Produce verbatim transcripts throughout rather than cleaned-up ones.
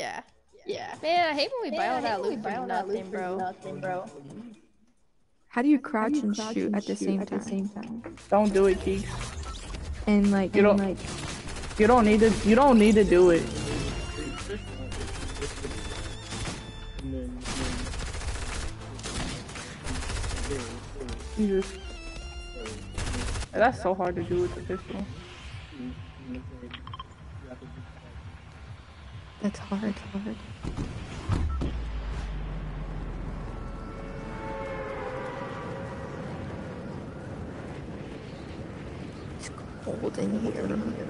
Yeah. Yeah. Man, I hate when we buy Man, all that I hate when loot we for buy all that loot nothing, for bro. nothing, bro. How do you How crouch do you and crouch shoot and at the shoot same at the time? same time? Don't do it, Keeks. And like, You and don't like, you don't need to you don't need to do it. Jesus. That's so hard to do with the pistol. that's hard, hard. It's cold in here.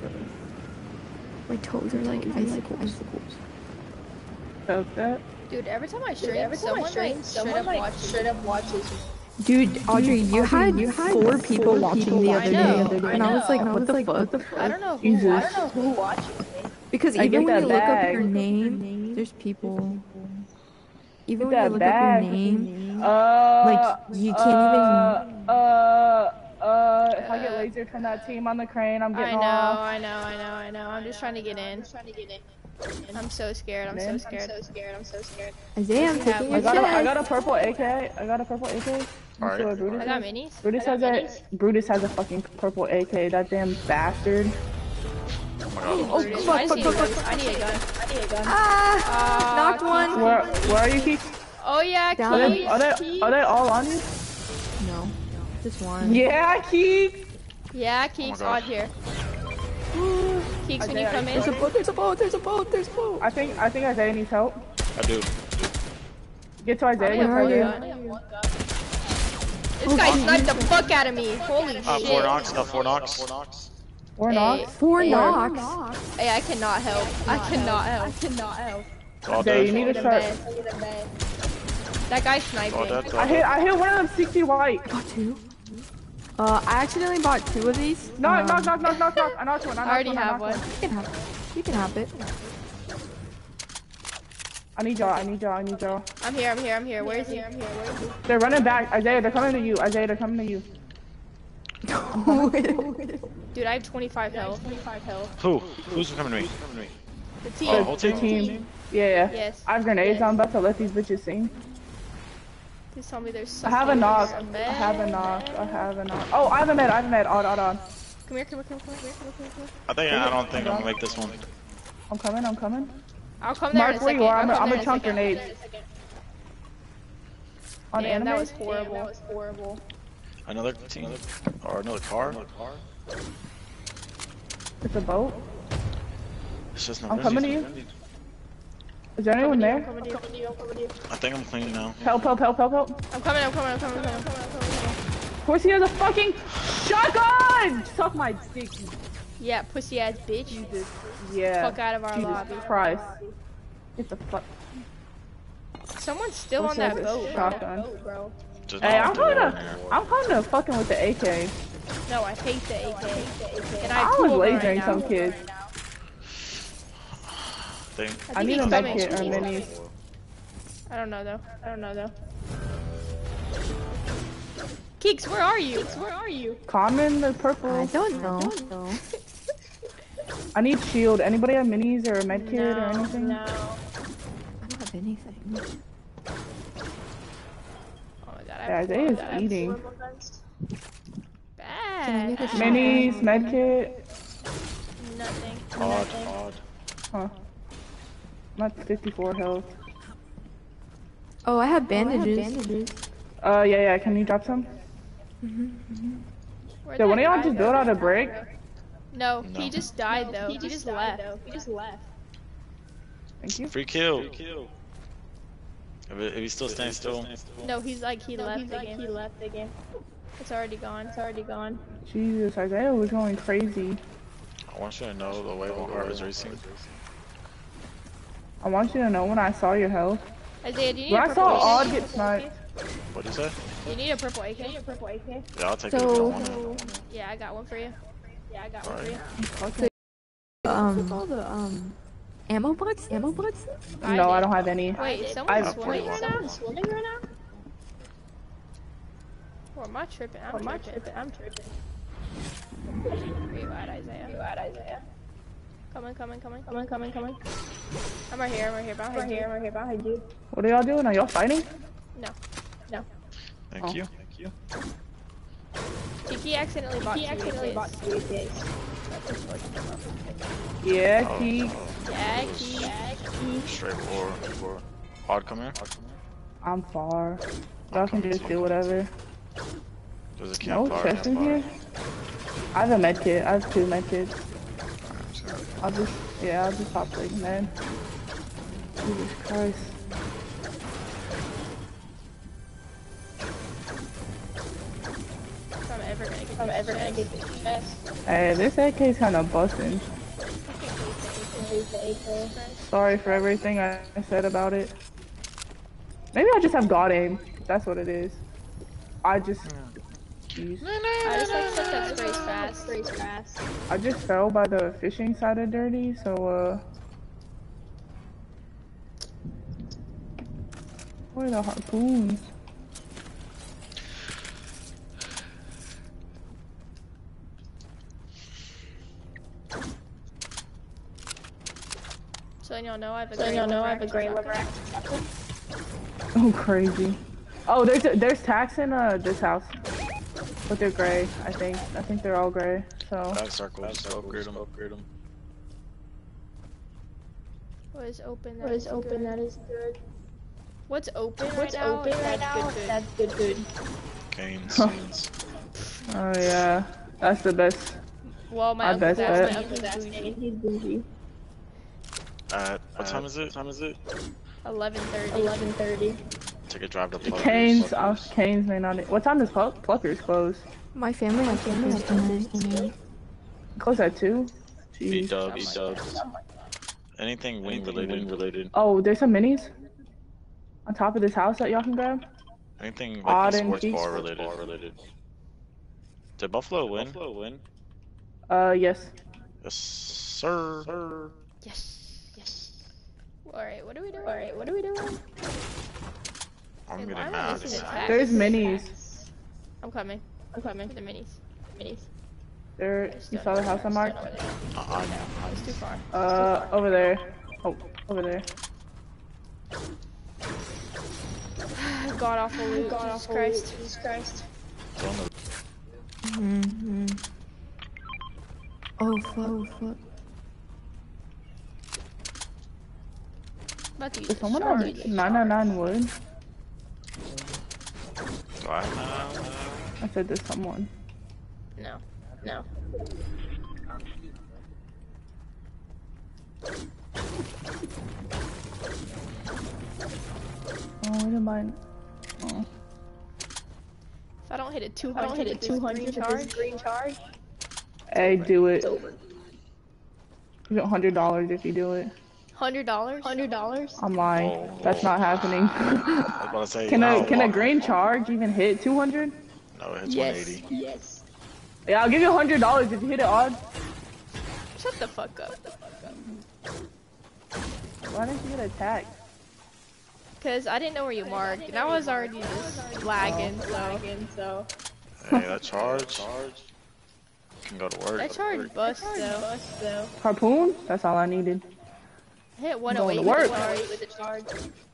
My toes are like icicles. Felt that? Dude, every time I stream, Dude, every time I someone stream, like someone straight up like watches. straight up watches me. Dude, Audrey, you, Audrey, had, you had four people four watching people the watching other the day, other day. and I was I like, know. what the Like, fuck? what the fuck? I don't know who Jesus. I watches. don't know who watches me. Because I even get when that you look up bag. your name, there's people. Even Get when you that look bag. up your name, Uh, like you can't uh, even. Uh, uh, if I get lasered from that team on the crane, I'm I getting know, off. I know, I know, I know. I'm just trying to get in. I'm trying to get in. I'm so scared. I'm Man. so scared. I'm so scared. I'm so scared. Isaiah, I'm What do you have? taking I your got a, I chest. got a purple A K. I got a purple A K. You Alright. see what Brutus I got has? minis. Brutus has a Brutus has a fucking purple A K. That damn bastard. Oh my god. Oh, Brutus. fuck, I just fuck, need fuck, a gun. fuck. I need a gun. I need a gun. Ah, Uh, knocked one. Where where are you, Keith? Oh yeah, Down. Are Keith. they are they are they all on you? No, just one. Yeah, Keith. Yeah, Keeks, God. odd here. Keeks, when you Isaiah, come are in. you There's a boat. There's a boat. There's a boat. There's a boat. I think I think Isaiah needs help. I do. Get to I Isaiah. only Get have to one Isaiah. gun. I only have one gun. This guy sniped the fuck out of me. Holy Uh, shit. four knocks, uh, four knocks. Four knocks. We're Hey. not. Four Hey. knocks. Hey, I cannot help. I cannot help. I cannot help. All Isaiah, you dead. need to Get start. him dead. Get him bad. That guy's All sniping. dead. I hit I hit one of them sixty white. Got two. Uh, I accidentally bought two of these. No, um, knock, knock, knock, knock, knock. I knocked one. I I knocked already one. I have knocked one. You can have it. You can have it. I need y'all. I need y'all. I need y'all. I'm here, I'm here, I'm here. Where is he? I'm here. Where is he? They're running back. Isaiah, they're coming to you. Isaiah, they're coming to you. Dude, I have twenty-five health. twenty-five health. Who? Who's coming to me? Coming to me? The Oh, team. whole The team? team. Yeah, yeah. Yes. I have grenades. I'm about to let these bitches sing. Please tell me there's I something. have a knock. here. I med. have a knock. I have a knock. Oh, I have a med. I have a med. Odd, odd, odd. Come here, come here, come here, come here, come here, come here, come here. I think I don't think I'm gonna make this one. I'm coming. I'm coming. I'll come there in a Mark where second. you are. I'm I'll a, come I'm there a in chunk second. grenades. On Damn, anime? that was Damn, horrible. that was horrible. Another team? Or another car? It's a boat. It's just I'm coming to you. Is there anyone I'm there? coming to you. I'm coming to you. I'm coming to you. I think I'm clean now. Help, help, help, help, help. I'm coming, I'm coming, I'm coming, I'm coming, I'm coming, I'm coming, I'm coming. Of course he has a fucking shotgun! Suck my dick, you Yeah, pussy ass bitch. Jesus. Yeah. Fuck out of our Jesus lobby. Christ. Get the fuck. Someone's still Pussy on has that a boat. shotgun. Oh, bro. Just Hey, not I'm the door in kinda, here. I'm kinda fucking with the A K. No, I hate the A K. And I I have was two of them lasering right now. some kids. Think. I I think need he's a med coming. kit or minis. I don't know though. I don't know though. Keeks, where are you? Where are you? Common, the I purple. don't know. I need shield. Anybody have minis or a med kit or No, anything? no. I don't have anything. Oh my god, I Yeah, have Isaiah is I have eating. four weapons. Can Bad. I get a shot? Minis, med kit. Nothing. Odd, odd. Huh. I'm at fifty-four health. Oh, I have bandages. Uh, yeah, yeah. Can you drop some? Where'd Did one of that y'all guy just go? build out a break? No, No. he just died though. He He, just just died, left. though. He just left. Thank you. Free kill. If, it, if he's still standing still. No, he's like he No, left he's the like, game. he left the game. It's already gone. It's already gone. Jesus, Isaiah was going crazy. I want you to know the way my heart is racing. I want you to know when I saw your health. Isaiah, do you need When a I purple saw A K? Odd get sniped. What'd you say? Do you need a purple A K? Need a purple A K? Yeah, I'll take it if you So, don't want it. Yeah, I got one for you. Yeah, I got one for you. Okay. um, all the um, ammo bucks, ammo bucks. No, I don't have any. Wait, is someone I've- swimming right now? Someone's swimming right now? Or am I tripping? I'm Or am I tripping. tripping? I'm tripping. Where you at, Isaiah? You at Isaiah? Coming, coming, coming. Coming, coming, coming. I'm right here, I'm right here, behind Right you. here, right here, behind you. What are y'all doing? Are y'all fighting? No. No. Thank Oh. you. Thank you. Kiki accidentally bought He two accidentally A Ks. bought two A Ks. Yeah, Oh, Key. oh, Yeah, it was Kiki. Yeah, Kiki. Straight for for. Odd, come here. I'm far. I'm Y'all can coming just to do you. whatever. There's a No campfire. chest in here? I have a med kit. I have two med kits. I'll just, yeah, I'll just pop like med. Jesus Christ. If I'm ever gonna get If I'm this ever gonna chest. get this chest. Hey, this A K's kind of busting. Here's the A K. Sorry for everything I I said about it. Maybe I just have God aim. That's what it is. I just, jeez. I just like stuff that sprays fast. Sprays fast. I just fell by the fishing side of dirty, so uh. Where are the harpoons? So then y'all know I have a So great y'all know I have a lever great action lever shotgun. action. Oh, crazy. Oh, there's a, there's tax in uh this house, but they're gray. I think I think they're all gray. So Back circle. Just upgrade them. Upgrade them. What is open? That What is is open? good. That is good. What's open right What's now? open right That's now? good food. That's good food. Canes. Canes. oh yeah, that's the best. Well, my I uncle's bet asking that. me My if uncle's he's asking bougie. if he's bougie. At what time is it? What time is it? eleven thirty. eleven thirty. Take a drive to Pluckers. Canes, uh, Canes may not. What time does Pl Pluckers close? My family has Pluckers tonight. Close at two. B Jeez. dubs. B dubs. Anything wing related. Wing related. Oh, there's some minis on top of this house that y'all can grab. Anything Odd like and sports cheap. bar related. Bar related. Did Buffalo win? Buffalo win. Uh, yes. Yes, sir. sir. Yes. Yes. Alright, what are we doing? Alright, what are we doing? I'm Hey, getting why am I mad. missing at a that. tag? There's minis. I'm coming. I'm coming. The minis. Minis. There. You saw the house I marked? Uh-uh. It's too far. Uh, over there. Oh, over there. God awful loot. God Jesus awful Christ. Jesus Christ. Don't know. Mm-hmm. Oh fuck. Oh fuck. About to use Does this someone shard. have nine nine nine wood? Do I know? I said there's someone. No. No. Oh, we didn't buy. Oh. If I don't hit a two If I hundred, don't hit a with this two hundred green with charge, this green charge, Hey, do it. it's over. You get one hundred dollars if you do it. hundred dollars. Hundred dollars? I'm lying. Oh, That's oh. not happening. I was about to say. can a no, can a why- green charge even hit two hundred? No, it hits Yes. one eighty. Yes. Yeah, I'll give you one hundred dollars if you hit it odd. Shut the fuck up. Why didn't you get attacked? Cause I didn't know where you marked, and I was already just lagging, so. Lagging, so. Hey, that charge. Can go to work. That charge bust though. Bust though. Harpoon? That's all I needed. I hit one oh eight to with work. the charge. With the charge.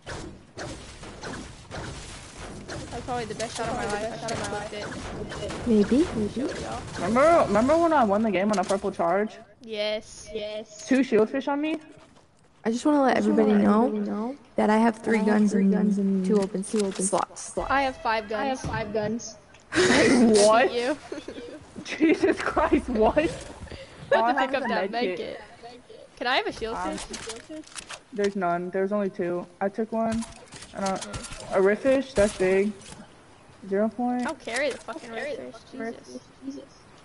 That's probably the best shot of my life. I should have clipped it. Maybe. Showed y'all. Remember remember when I won the game on a purple charge? Yes. Yes. Two shieldfish on me? I just want to let everybody know that I have three guns and guns and two open two open slots. I have five guns. I have five guns. What? You. Jesus Christ, what? All I I have to have pick is up a that med med kit. kit. Can I have a shield Um, fish? There's none. There's only two. I took one. And a, a redfish, that's big. Zero point. I'll carry the fucking red fish. Jesus. Jesus.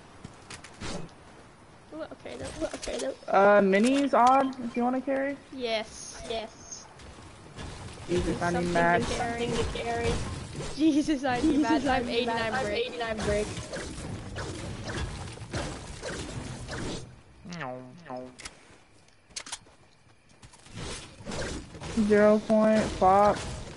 Ooh, okay, though. Okay, though. Uh, minis odd if you want to carry. Yes. Yes. Jesus, I need Something max. to carry. Something to carry. Jesus, I need mad. I'm I'm eighty-nine I'm brick. eighty-nine brick. Zero point. Pop.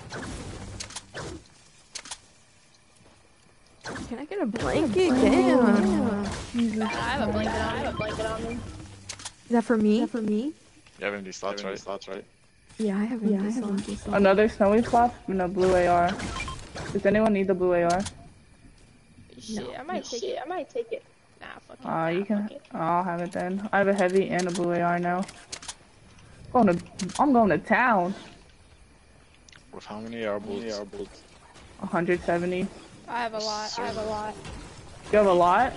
Can I get a blanket? Damn. Jesus. I have a blanket I on have me. a blanket on me. Is that for me? Is that for me? You have empty slots, right? Slots, right? Yeah, I have Yeah, empty I have slots. empty slots. Another snowy flop and a blue A R. Does anyone need the blue A R? Shit, I might take Shit, it. I might take it. Nah, fuck it. Uh, Nah, you can. fuck it. I'll have it then. I have a heavy and a blue A R now. Going to. I'm going to town. With how many air bolts? one hundred seventy. I have a lot. I have a lot. You have a lot?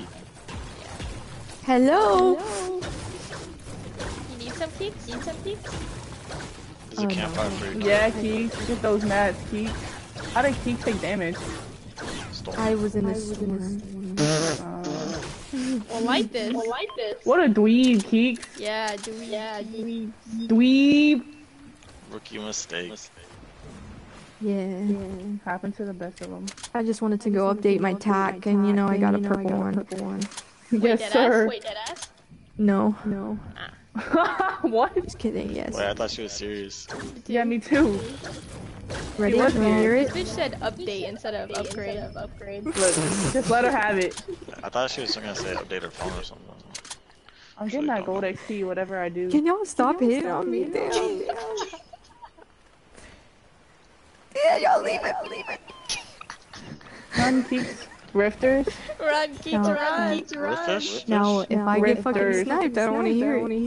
Hello. Hello. You need some keeks? Need some keeks? There's a Oh, campfire no. free. Yeah, Keeks. Get those mats, Keeks. How did Keeks take damage? Storm. I was in a storm. Uh, Well, like this. Well, like this. what a dweeb, Keeks. Yeah, do we? Yeah, do we? Dweeb. Rookie mistake. Yeah. Happened to the best of them. I just wanted to go update my tack, and you know I got a purple one. Yes, dead sir. ass? Wait, dead ass? No, no. What? Just kidding. Yes. Wait, I thought she was serious. Yeah, me too. Ready? She You was wanna mad. hear This it? bitch said update instead of upgrade. Instead of upgrade. Look, just let her have it. I thought she was gonna say update her phone or something. I'm getting that gold X P, whatever I do. Can y'all stop hitting on me? Damn. Yeah, y'all leave it. Leave it. Run, Keeks. Rifters. Run, keep No. run. Rifters? Now, if I get fucking Rifters. sniped, I don't want to hear it.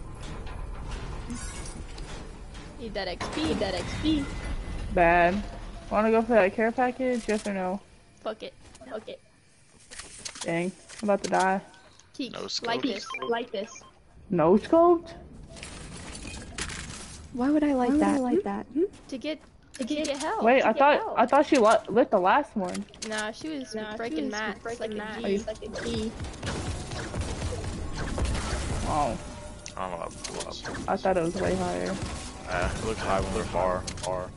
Need that X P. Need that X P. Bad. Wanna go for that care package? Yes or no? Fuck it. Fuck it. Dang. I'm about to die. Keeks, No scope. like this. Like this. No scoped? Why would I like Why would that? I like that? To get, to get, help. Wait, to I get thought help. I thought she lit, lit the last one. Nah, she was Nah, she breaking was mats breaking like a mats G. like a G. Oh, I don't know about bullets. I thought it was way higher. Uh, it looked high when they're far. Far.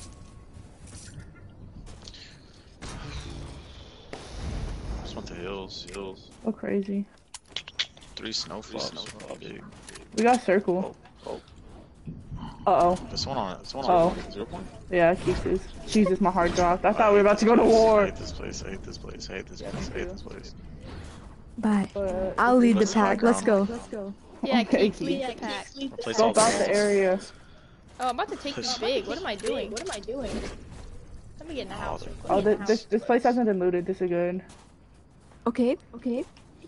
Just went to hills. Hills. So crazy. Three snowflakes. Oh, dude. We got circle. Oh. Uh oh. This one on it. This one Oh. on it. Zero point. Yeah, Keeks. Jesus, my heart dropped. I thought we were hate about to this go to place, I war. hate this place. I hate this place. I hate this Yeah, place. me I hate too. this place. Bye. But I'll lead the Let's high pack. Let's go. ground. let's go. Yeah, Okay, Keeks, lead Keeks. the pack. Replace Go all the about the walls. area. Oh, I'm about to take this big. What am I doing? What am I doing? Let me get in the house. Let me Oh, get in this, the this house. this place hasn't been looted. This is good. Okay. Okay.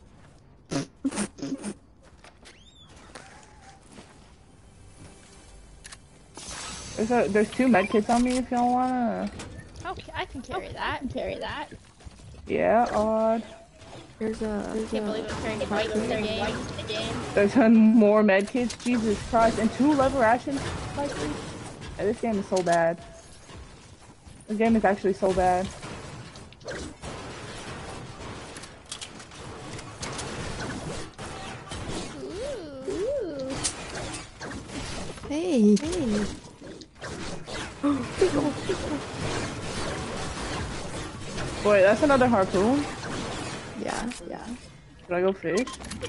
There's a there's two medkits on me if y'all wanna. Okay, I can carry that. Carry that. Yeah, odd. There's a. There's Can't a. believe I'm carrying white in the game. The game. There's uh, more medkits. Jesus Christ, and two level rations. Likely. Yeah, this game is so bad. This game is actually so bad. Ooh. Hey. Hey. Wait, that's another harpoon. Yeah. Yeah. Should I go fish?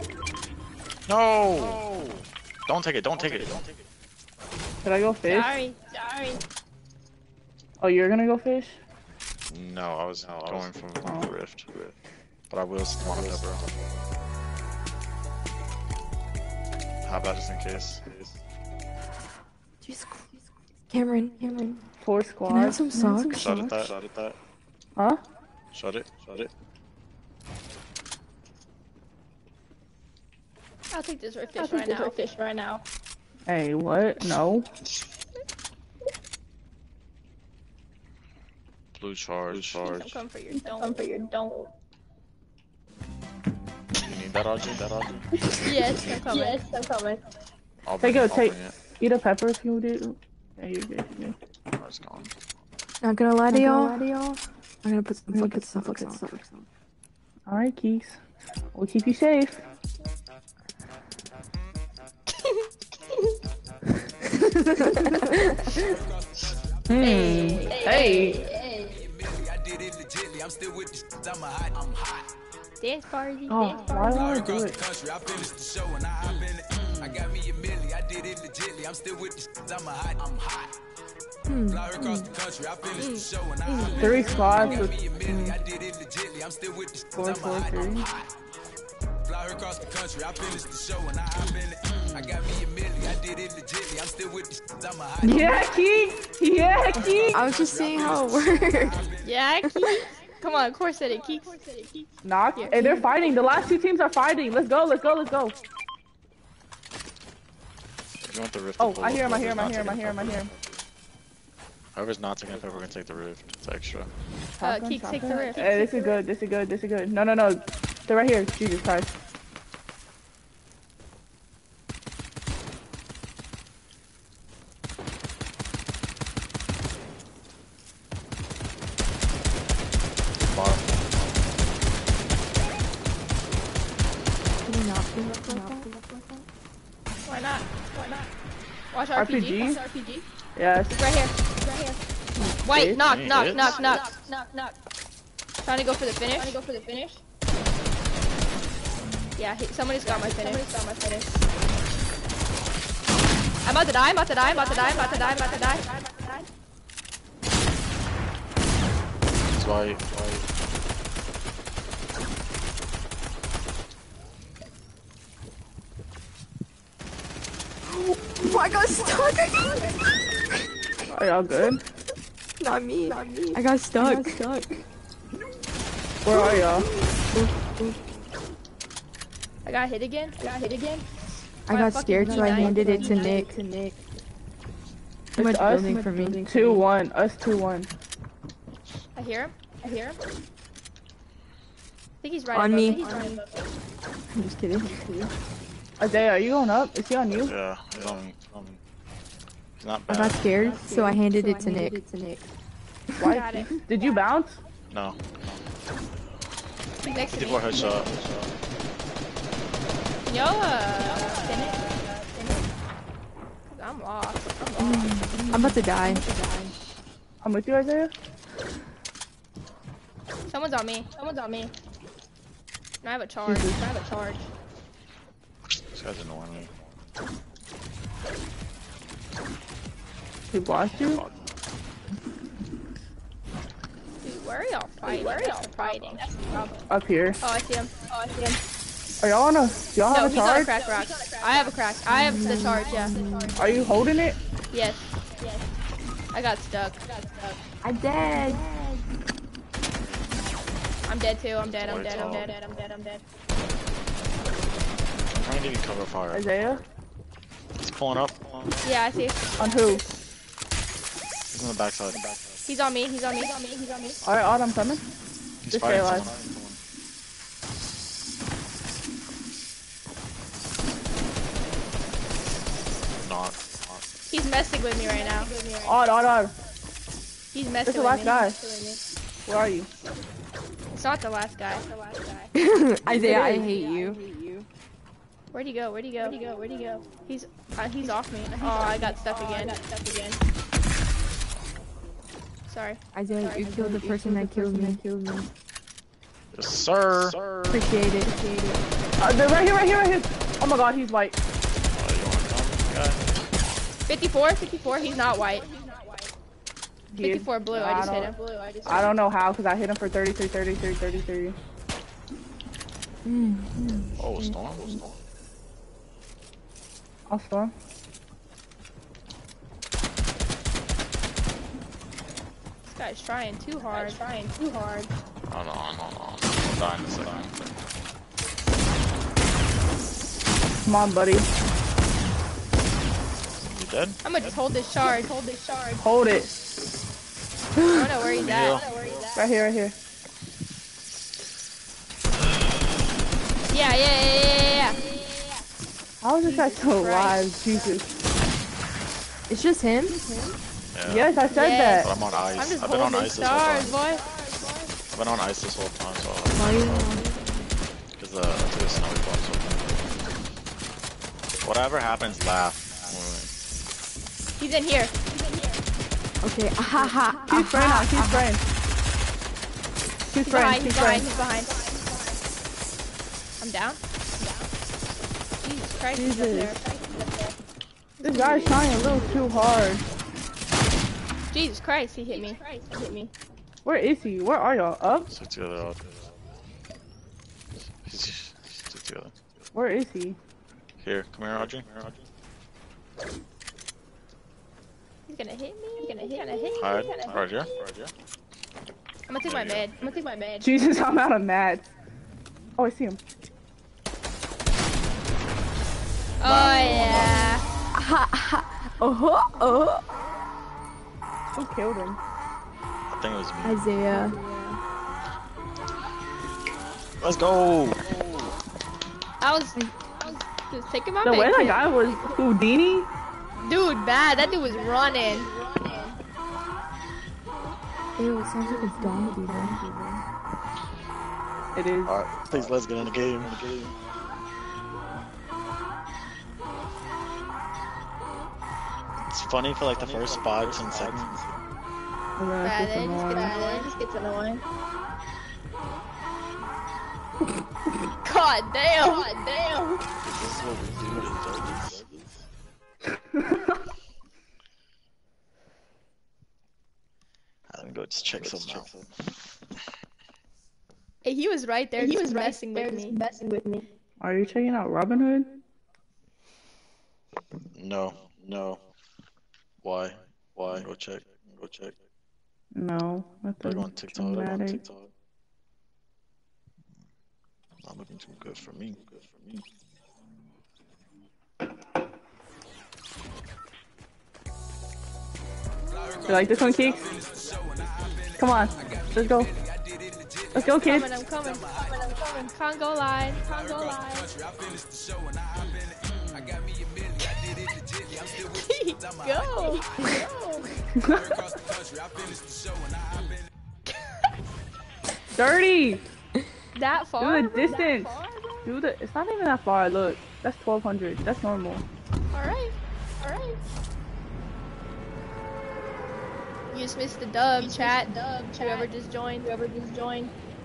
No! Don't take it. Don't take it. Don't take it. Should I go fish? Sorry. Sorry. Oh, you're gonna go fish? No, I was going from Oh. the rift. But I will still want pepper. How about just in case? Jeez. Cameron. Cameron. Four Can I have squads. some socks? Shut it that. Shut it that. Huh? Shut it. Shut it. I'll take this red I'll fish take right this now. red fish right now. Hey, what? No. Blue charge. Blue Keeks, charge. I'm coming for your Come dome. for your don't. You need that, Audrey? That, Audrey? Yes, I'm coming. Yes, I'm coming. I'll Take bring it, I'll take- bring it. Eat a pepper if you do. Yeah, you're good. You're good. Oh, it's gone. Not gonna lie to y'all. I'm gonna put some fucking socks on. Alright, Keeks. We'll keep you safe. Hmm. Hey. Hey. Dance party. Oh, Dance why party. do I do it? Country, I finished the show and I hop in it. I got me a milli, I did it legitly. I'm still with the shit, I'm a hot, I'm hot. Fly her across the country, I finished the show and I hop in it. Three squads with Me a milli, I did it legitly. I'm still with the shit, four, I'm a four, hot, I'm three. hot. Fly her her across the country. I finished the show and I hop in it. I got me a milli, I did it legitly. I'm still with the shit, I'm a hot. Yeah, Keek. Yeah, Keek. I was just seeing how it worked. Yeah, Keeks. Come on, core set it, Keeks. Knock. Hey, they're fighting. The last two teams are fighting. Let's go. Let's go. Let's go. If you want the rift, Oh, pull I up, hear him. I hear him. I whoever's hear him. I not hear him. I hear him. taking- Whoever's not taking a pep, we're gonna take the rift. It's extra. Uh, Keeks, take the rift. Hey, this is good. This is good. This is good. No, no, no. They're right here. Jesus Christ. Bottom. Can you not pull up like that? Why not? Why not? Watch R R P P G? G. Watch R P G. Yes. It's right here. It's right here. White, Hit? knock, Any knock, hits? knock, knock, knock, knock. Trying to go for the finish. Trying to go for the finish. Yeah, he, somebody's got my finish. Somebody's got my finish. I'm about to die. I'm about to die. I'm about to die. I'm about to die. I'm about to die. That's why. why Oh, I got stuck. Are y'all good? Not me. Not me. I got stuck. I got stuck. Where are y'all? I got hit again. I got hit again. I got scared, so I handed it to Nick. To Nick. Too much It's us. building for me. Two one. Us two one. I hear him. I hear him. I think he's right On above me. He's right above me. I'm just kidding. Isaiah, are you going up? Is he on you? Yeah, he's on me. He's on me. He's not I bad. got scared, so I handed it to Nick. Why? Got it. Did you bounce? No. He's next to Did me. one headshot. Yo, uh, spin it. Spin it. I'm lost. I'm lost. I'm about to die. I'm with you, Isaiah. Someone's on me. Someone's on me. And I have a charge. I have a charge. This guy's annoying me. He blocked you? Dude, where are y'all fighting? Where are y'all fighting? That's the problem. Up here. Oh, I see him. Oh, I see him. Are y'all on a? Do y'all No, have a he's on a charge? crack rock. I have a crack. I have the charge, yeah. Are you holding it? Yes. Yes. I got stuck. I got stuck. I'm dead. I'm dead too. I'm dead. I'm dead. I'm dead. I'm dead. I'm dead. I'm trying to give you cover fire. Isaiah? He's pulling up. Yeah, I see. On who? He's on the backside. He's on me. He's on me. He's on me. He's on me. Alright, Odd, I'm coming. He's Just fighting stay alive. someone. Not. not. He's messing with me right now. Odd, Odd, Odd. He's messing It's the with last me. guy. Where are you? It's not the last guy. It's the last guy. Isaiah, I hate you. Where'd he go? Where'd he go? Where'd he go? Where'd he go? He's uh, he's off me. Oh, I got stuck again. I got stuck again. Sorry. Isaiah, you killed the person that killed me. Yes, sir. sir. Appreciate it. Uh, they're right here, right here, right here. Oh my god, he's white. Oh, you want to come, guy? fifty-four, fifty-four. He's not white. He- fifty-four blue. I I just hit don't- him. Blue. I just. I don't know how, because I hit him for thirty-three, thirty-three, thirty-three. Oh, storm. storm. I'll storm. This guy's trying too hard. Trying too hard. Oh, no, no, no. I'm dying this time. Come on, buddy. You dead? I'm gonna just hold this charge. Hold this charge. Hold it. I don't know where he's at. I Heal. don't know where he's at. Right here, right here. Yeah, yeah, yeah, yeah, yeah. How is this guy still alive? Jesus. It's just him? Yeah. Yes, I said Yes. But I'm on ice. I'm just I've been on holding ice this whole stars, time. boy. I've been on ice this whole time, so. Why are you Because uh, I took a snowy box. So. Whatever happens, laugh. He's in here. Okay, ha ha. Keep spraying now, keep spraying. Keep He's spraying, behind. keep He's spraying. behind. He's behind. I'm down. I'm down. Jesus Christ. He's up there. This guy's trying a little too hard. Jesus Christ. He hit me. He hit me. Where is he? Where are y'all? Up? Stick together. Stick together. Where is he? Here, come here, Audrey. He's gonna hit me. He's gonna hit. He's gonna hit. Hide, He's gonna Roger. I'm gonna take my med. I'm gonna take my med. Jesus, I'm out of mad. Oh, I see him. Oh yeah. Ha ha. Oh ho. Oh. Who killed him? I think it was me. Isaiah. Let's go! I was, I was just taking my The way med that kit. guy was Houdini. Dude, bad. That dude was running. Ew, it sounds like a zombie though. It is. Alright, please let's get in the game. It's funny for like the first five, ten seconds. And then Bad. it's just Then just annoying. gets annoying. Just gets annoying. God damn. God damn. This is what we do in Zombies. Let me go just check something out. Hey, he was right there. He just was right messing there with just me. messing with me. Are you checking out Robin Hood? No, no. Why? Why? Go check. Go check. No. I Go thought on TikTok. Go on dramatic. TikTok. Not looking too good for me. Good for me. You like this one, Keeks? Come on, let's go. Let's go, kids. Coming, I'm coming. Coming, I'm coming. Congo line. Congo line. Go. Go. Dirty. That far? Do the distance. That far, bro? Do the. It's not even that far. Look, that's twelve hundred. That's normal. Alright. Alright. You just missed the dub, You chat. missed the dub, chat. Whoever just joined. Whoever just joined.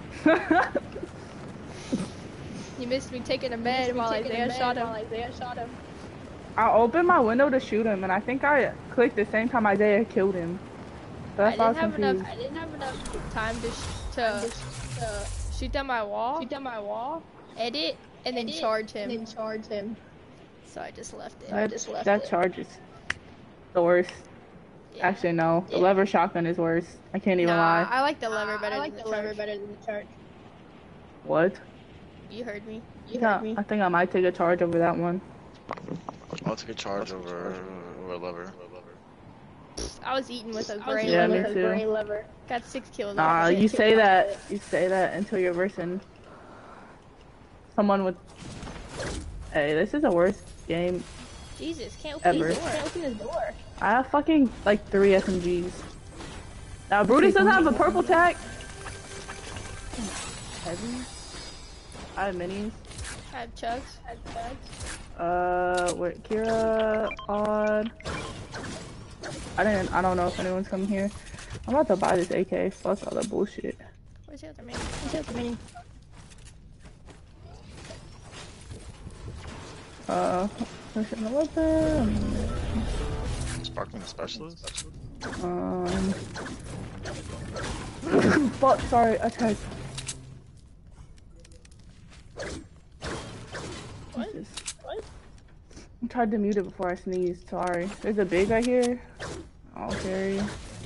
You missed me taking a med while Taking a Isaiah med shot him. while Isaiah shot him. I opened my window to shoot him, and I think I clicked the same time Isaiah killed him. So I that's why I didn't was have confused. enough. I didn't have enough time to sh to To shoot down my wall, shoot down my wall, edit, and then edit, charge him. and then charge him. So I just left it. That, just left that it. charge is the worst. Yeah. Actually, no. The Yeah. lever shotgun is worse. I can't even Nah, lie. I like the lever better I like than the the lever charge. better than the charge. What? You heard me. You Yeah, heard me. I think I might take a charge over that one. I'll take a charge over over a lever. I was eating with a I was gray Yeah, using me lever. a too. gray lever. Got six kills. Nah, off it. you say that. You say that until you're versing someone with. Hey, this is the worst game. Jesus, can't open Ever. the door. Can't open the door. I have fucking like three S M Gs. Now Brutus doesn't have a purple tag. Heavy. I have minis. I have chugs. I have chugs. Uh, wait, Kira, Odd. I didn't. I don't know if anyone's coming here. I'm about to buy this A K. Fuck all that bullshit. Where's the other man? What's the other mini? Uh, where's the weapon? Sparkling specialist? Um. Fuck. Sorry, I tried. What? Jesus. What? I tried to mute it before I sneezed. Sorry. There's a big right here. I'll carry.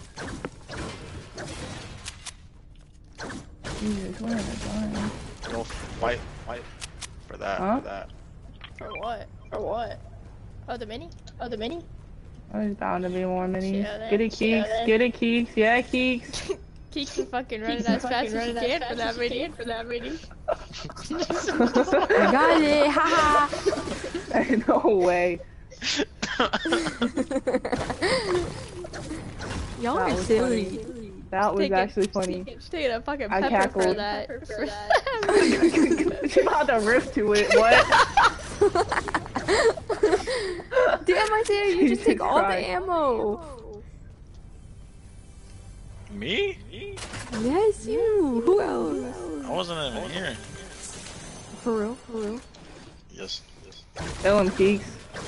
Jesus, what am I doing? Go fight, fight for that, Huh? for that. For what? For what? Oh, the mini? Oh, the mini? There's bound to be more minis. Yeah, then. Get it, Yeah, Keeks. then. Get it, Keeks. Yeah, Keeks. Keeps the fucking running Keeps as fucking fast as running you as can fast for that as you mini. can for that mini. I got it. Haha. Ain't no way. Y'all That are was silly. funny. That was Take it. actually funny. Taking a fucking I pepper for cackled. that. Pepper for that. She about to riff to it. What? Damn, Isaiah, you just take all the Christ. ammo. Me? Yes, you. Who else? I wasn't even here. For real, for real. Yes, yes. Tell him, Keeks.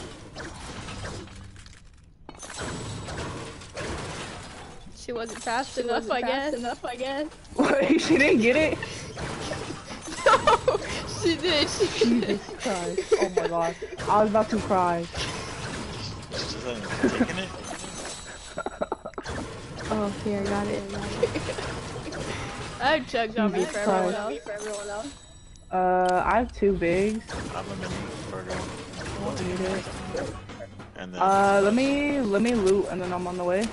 She wasn't fast She enough, wasn't I fast guess. enough, I guess. What? She didn't get it? No, She did. She did. Jesus Christ. Oh my god. I was about to cry. Just hasn't taken it. Oh, here, I got it. I got it. I have chugs on me Jesus for everyone Christ. else. For everyone else. Uh, I have two bigs. I have a mini burger. What do you do? And then Uh, let me let me loot and then I'm on the way.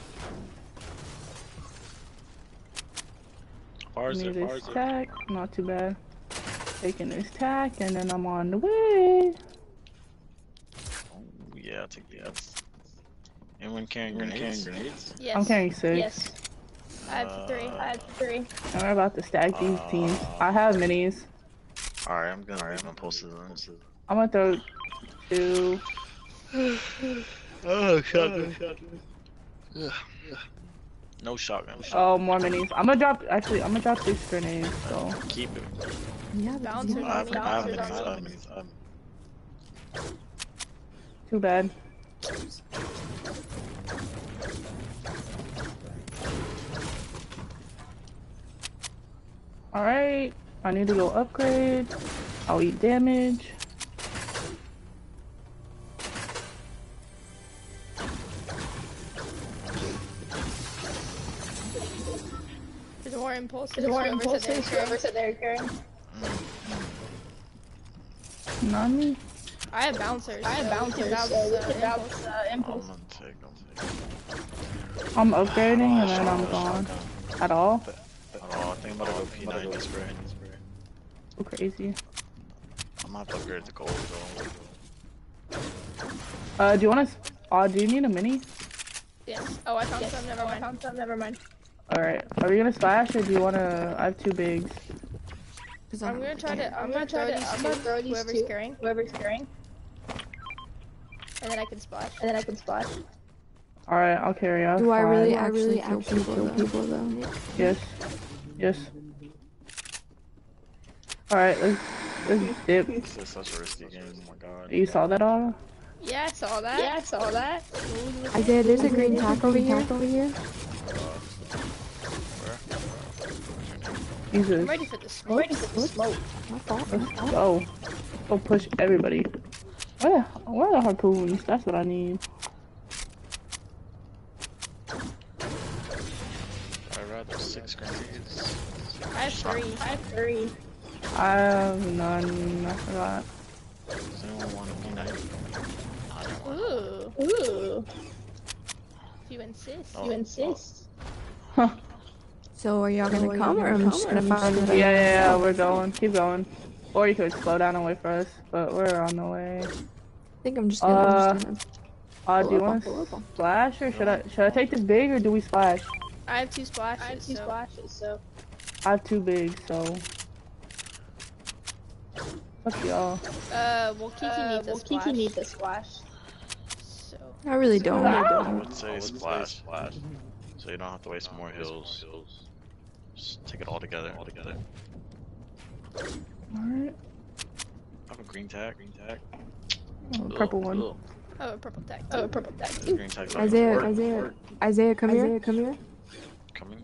far is Give me it? Far this is it? tack, not too bad. Taking this tack and then I'm on the way. Yeah, I'll take the Fs. Anyone carrying grenades? grenades? Yes. I'm carrying six. Yes. I have three. I have three. And we're about to stack these Uh, teams. I have minis. Alright, I'm gonna leave my posted on. I'm gonna throw two. Oh, shotgun. Ugh. No shotgun. Oh, more minis. I'm gonna drop. Actually, I'm gonna drop this grenade. So Keep it. Yeah, Bouncers but I have, on me. I have Bouncers minis. I on have me. minis. I have too bad. All right. I need to go upgrade. I'll eat damage. There's more impulses. There's more Whoever said they impulses. were Whoever said they were carrying. Not me. I have bouncers. I have So we can bouncers. bounce, So we uh, can bounce. impulse. Uh, I'm impulse. gonna take, I'm taking. I'm upgrading and then I'm gone. At all? Oh, I think I'm about to go P ninety spray. So crazy. I'm gonna have to upgrade the gold though. Uh, do you want to? Uh, do you need a mini? Yes. Oh, I found Yes. some. Never Oh, I mind. found some. Never mind. All right. Are we gonna splash or do you want to? I have two bigs. Cause I I'm don't gonna think try I- to. I'm I'm gonna gonna throw try to. these I'm two. gonna throw these Whoever's two. carrying, Whoever's carrying, and then I can splash. and then I can splash. All right. I'll carry out. Do I five. really Yeah. actually actually kill people though? Yes. Yes. All right. Let's let's dip. This is such a risky game. Oh my god. You saw that all? Yeah, I saw that. Yeah, I saw that. Isaiah, there's a green tack over here. Over here. Jesus. I'm ready for the I'm smoke. ready for the smoke. My fault. Let's go. Go push everybody. Where the, where are the harpoons? That's what I need. I'd rather six grenades. I have three. I have three. I have none. I forgot. Does anyone want a P ninety? I don't want Ooh, Ooh, if you insist. Oh. you insist. Huh. So are y'all gonna come or I'm just gonna find Yeah, yeah, yeah. We're going. Keep going. Or you could slow down and wait for us, but we're on the way. I think I'm just gonna. I'm just gonna Uh, do you Pull up, want pull to up. splash or should I should I take this big or do we splash? I have two splashes. I have two so. splashes, so I have two big, so fuck y'all. Uh, well, Kiki uh, needs a well, splash. Kiki needs a splash. So. I really don't. I would say splash, splash. So you don't have to waste more hills. Just take it all together. All together. All right. I have a green tag. Green tag. Oh, purple one. Ugh. Oh, a purple tag. Oh, purple tag. The green tag's not Isaiah, gonna work. Isaiah, Isaiah, come here. Come here. Coming.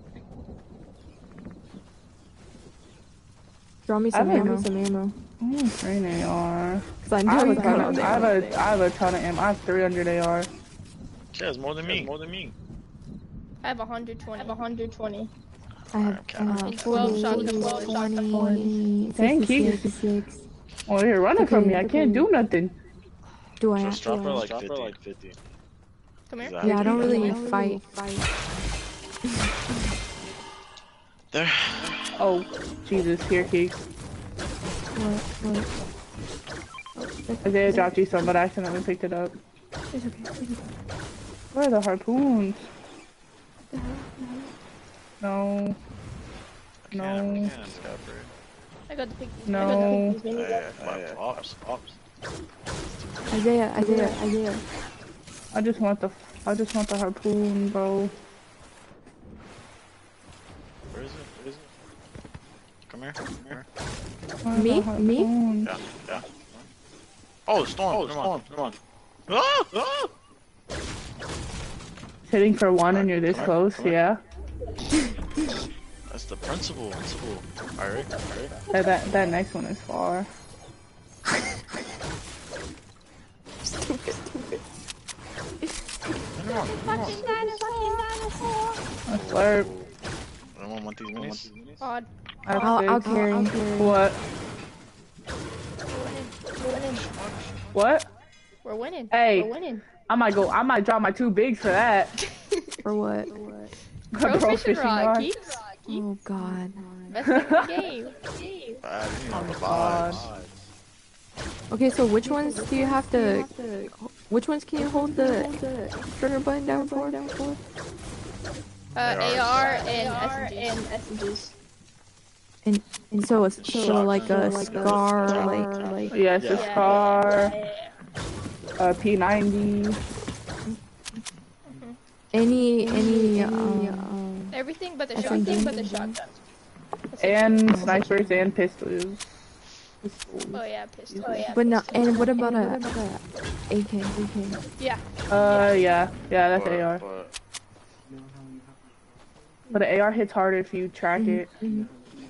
Draw me I some have ammo. a- Some ammo. Mm, green A R. Cause I I know have you a ton got of, it. I have a, I have a ton of ammo. I have three hundred A R. Yeah, it's more than me. More than me. I have one hundred twenty. I have one hundred twenty. I have Okay. uh, And twelve forty, shotgun bullets. twenty, Thank you. fifty-six. Well, you're running from Okay, me. I can't okay. do nothing. Do I? Just drop do her I- like fifty. like fifty. Come here. Yeah, I don't really Exactly. fight. There. Oh, Jesus. Here, Keeks. What? What? Isaiah dropped you some, but I accidentally picked it up. It's okay. It's okay. Where are the harpoons? No. I No. can't, I can't discover it. I got the piggies. No. These minis Hey, up. my pops, pops. Isaiah, Isaiah, Isaiah. I just want the, I just want the harpoon, bro. Where is it? Where is it? Come here. Come here. Where are Me? the Me? harpoons? Yeah, yeah. Oh, storm. Oh, come on. Come on. Ah! Ah! Hitting for one and you're this Come here, close, come here. yeah. That's the principal. Principal. Alright, alright. Hey, that that next one is far. Stupid, stupid. Fucking dinosaur. I slurp. Anyone want these minis? Odd. I have I'll, I'll six. carry. What? We're winning. What? We're winning. Hey. We're winning. I might go. I might drop my two bigs for that. For what? Pro fishing rod. Keeps. Oh god. Best thing in the game. Bad, you know, the God. vibes. Okay, so which ones do you have to? Which ones can you hold the trigger button down for? Down for? Uh, A R and S and S M Gs. And, and so it's so like a scar, like like Yeah, it's a Yeah. scar. Uh, P ninety. any any um. everything but the S M G. shotgun. But the shotgun. And snipers and pistols. Oh yeah, pistol. Oh yeah. But no, and what about a A K? A K. Yeah. Uh, yeah. Yeah, that's But- A R. but But the A R hits harder if you track it. Mhm.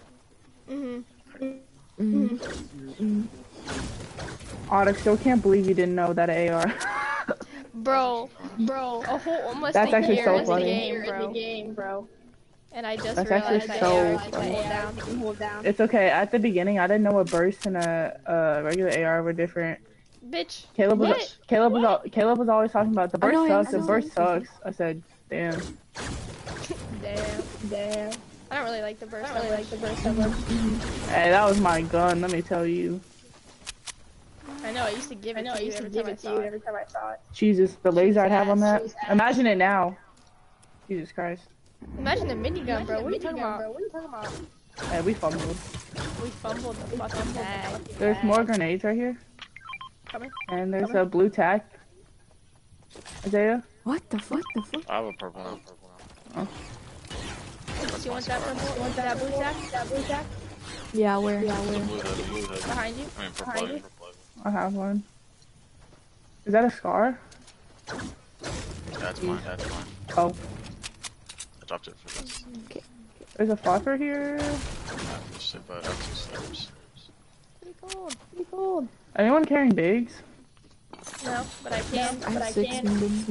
Mm-hmm. Odd, I still can't believe you didn't know that A R. Bro, bro, a whole almost That's a actually year so in the funny. game, in bro. the game, bro. And I just That's realized actually that so A R I can funny. hold down. You can hold down. It's okay. At the beginning, I didn't know a burst and a, a regular A R were different. Bitch. Caleb was What? Caleb was al- Caleb was always talking about the I burst know, yeah, sucks. I The know. burst sucks. I said, damn. Damn. Damn. I don't really like the burst. I don't really like the burst of them. Hey, that was my gun. Let me tell you. I know. I used to give it I know, to I you used to every give time I it to saw you it. every time I saw it. Jesus, the laser I'd have on that. She's ass. Imagine it now. Jesus Christ. Imagine the minigun, bro. What are you talking Minigun, about? bro. What are you talking about? Hey, we fumbled. We fumbled the fucking bag. There's more grenades right here. Coming. And there's a blue tack. Isaiah? What the fuck? The fuck? I have a purple one. Oh. You want that purple? You want that blue tack? That blue jack? Yeah, where? Yeah, The where? blue hood, the blue hood. Behind you? I mean, purple. Behind I mean, you? purple. I have one. Is that a scar? That's mine, that's mine. Oh. I dropped it for this. There's a flopper here. Uh, shit, but I have two slippers. Pretty cold. Pretty cold. Anyone carrying bigs? No, but I can. I But I have six can't. minutes.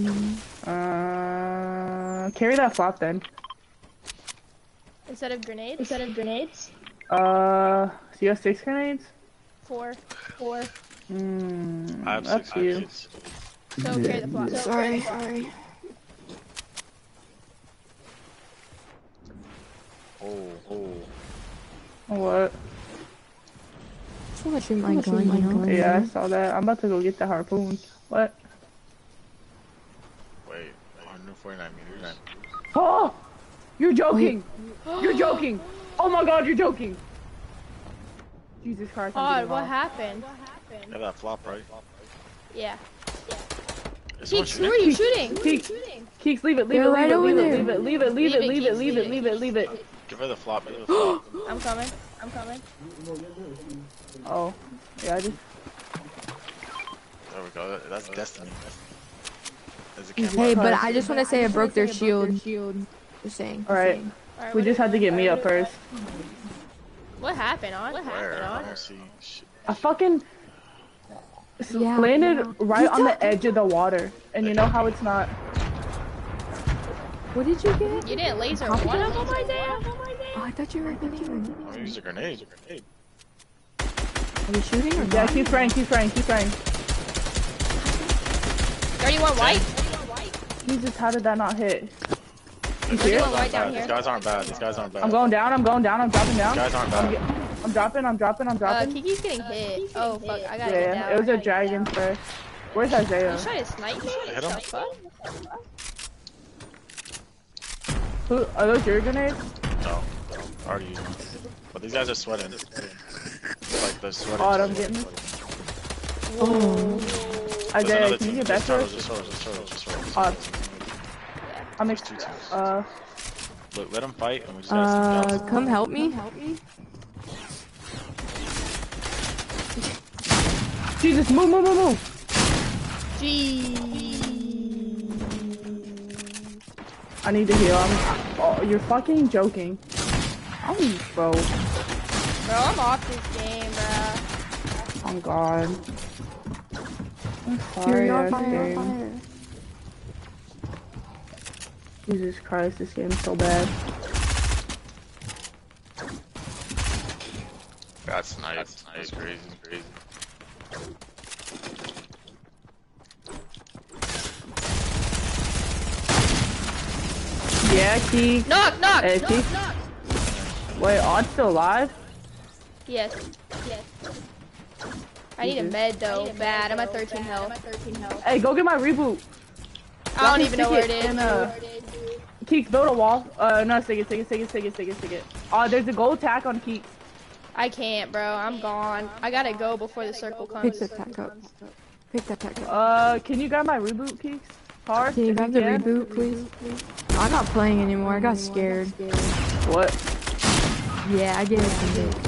Uh, carry that flop then. Instead of grenades, Instead of grenades, Uh, so you have six grenades? four. four. Hmm, I have up six to you. kids. So carry the flop. Sorry, sorry. Oh, oh. What? So much in my gun, you know? Yeah, I saw that. I'm about to go get the harpoon. What? Wait, one hundred forty-nine meters. Oh! You're joking! You're joking! Oh my god, you're joking! Jesus Christ, I'm Odd, getting what off. happened? You have that flop, right? Yeah. Is someone Keeks, who are you shooting? Keeks, Keeks, leave it, leave They're it, right leave it, over leave it, there. leave it, leave it, leave it, leave it, leave it, leave it, leave it, leave it. Give her the flop, give her the flop. I'm coming. I'm coming. Oh, yeah, I just. There we go, that's destiny. There's a camera. Hey, but I just want to say I broke their shield. Just saying. Alright, Alright, we what just do- had to get me up first. What happened, On? What Where? happened, I On? don't see shit. I fucking s- Yeah, landed yeah. right You on the don't- edge of the water, and you know how it's not. What did you get? You didn't laser one of them, Isaiah? Oh, I thought you were gonna. I'm gonna use a grenade. A grenade. Are you shooting or Yeah, not? keep spraying, keep spraying, keep spraying. thirty-one white. Jesus, how did that not hit? You These see guys it? Right aren't down bad. here. These guys aren't bad. These guys aren't bad. I'm going down, I'm going down, I'm dropping down. These guys aren't I'm, bad. get- I'm dropping, I'm dropping, I'm Uh, dropping. Kiki's getting hit. Oh, fuck. I gotta get Yeah, down. it was I a gotta get dragon down. spray. Where's Isaiah? You trying to snipe me? Hit him. The fuck? Who, are those your grenades? No, I already used one. But these guys are sweating. Like they're sweating. Oh, I'm getting. Whoa. There's Isaiah, another can you team. get back Just to turtles, us? just turtles, just turtles, just turtles. Uh, I'm There's ex- two teams. uh, Look, let them fight, and we just gotta Uh, see them. come help me. Jesus, move, move, move, move. Gee. I need to heal. I'm, oh, you're fucking joking. I'm bro. Bro, I'm off this game, bro. Oh god. I'm Fury sorry, on this fire, game. on fire. Jesus Christ, this game's so bad. That's nice. That's crazy. Crazy. Yeah, Keek. Knock, knock, Hey, knock, Keek. knock. Wait, Odd's still alive? Yes, yes. I need a med though, bad. I'm at thirteen health. Hey, go get my reboot. I don't me even know stick where it it is. in, uh, Keeks, build a wall. Uh, no, stick it, stick it, stick it, stick it, stick it, stick it. Uh, there's a gold tack on Keeks. I can't, bro. I'm gone. I gotta go before the circle Pick comes. that tack up. Pick that tack up. Uh, can you grab my reboot, Keeks? Car? Can you if grab the can? reboot, please? I'm not playing anymore. I got scared. What? Yeah, I gave it some bit.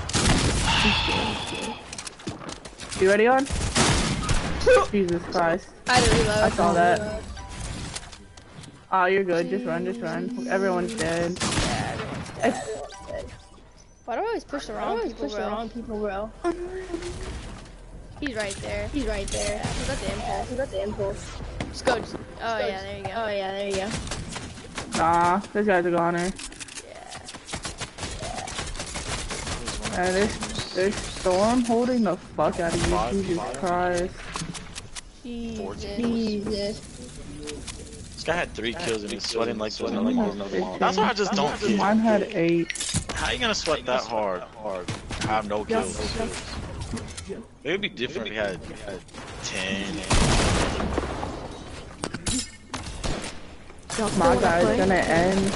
You ready on? Jesus Christ. I had to reload. I saw that. Oh, you're good. Just run, just run. Everyone's dead. Yeah, everyone's dead. Why do I always push the wrong people, Push the bro? wrong people, bro. He's right there. He's right there. Yeah, he got the impulse. He got the impulse. Just go. Just, oh yeah, there you go. Oh yeah, there you go. Nah, this guy's a goner. Yeah. Uh, there's, there's Storm holding the fuck out of you. Five, Jesus five. Christ. Jesus. Jesus. This guy had three kills and he's sweating like sweating like Mine there's had nothing. That's what I just don't get. Mine had eight. How you gonna sweat that hard? Hard. Have no kills. It would be different if we had, we had ten. My guy's gonna end.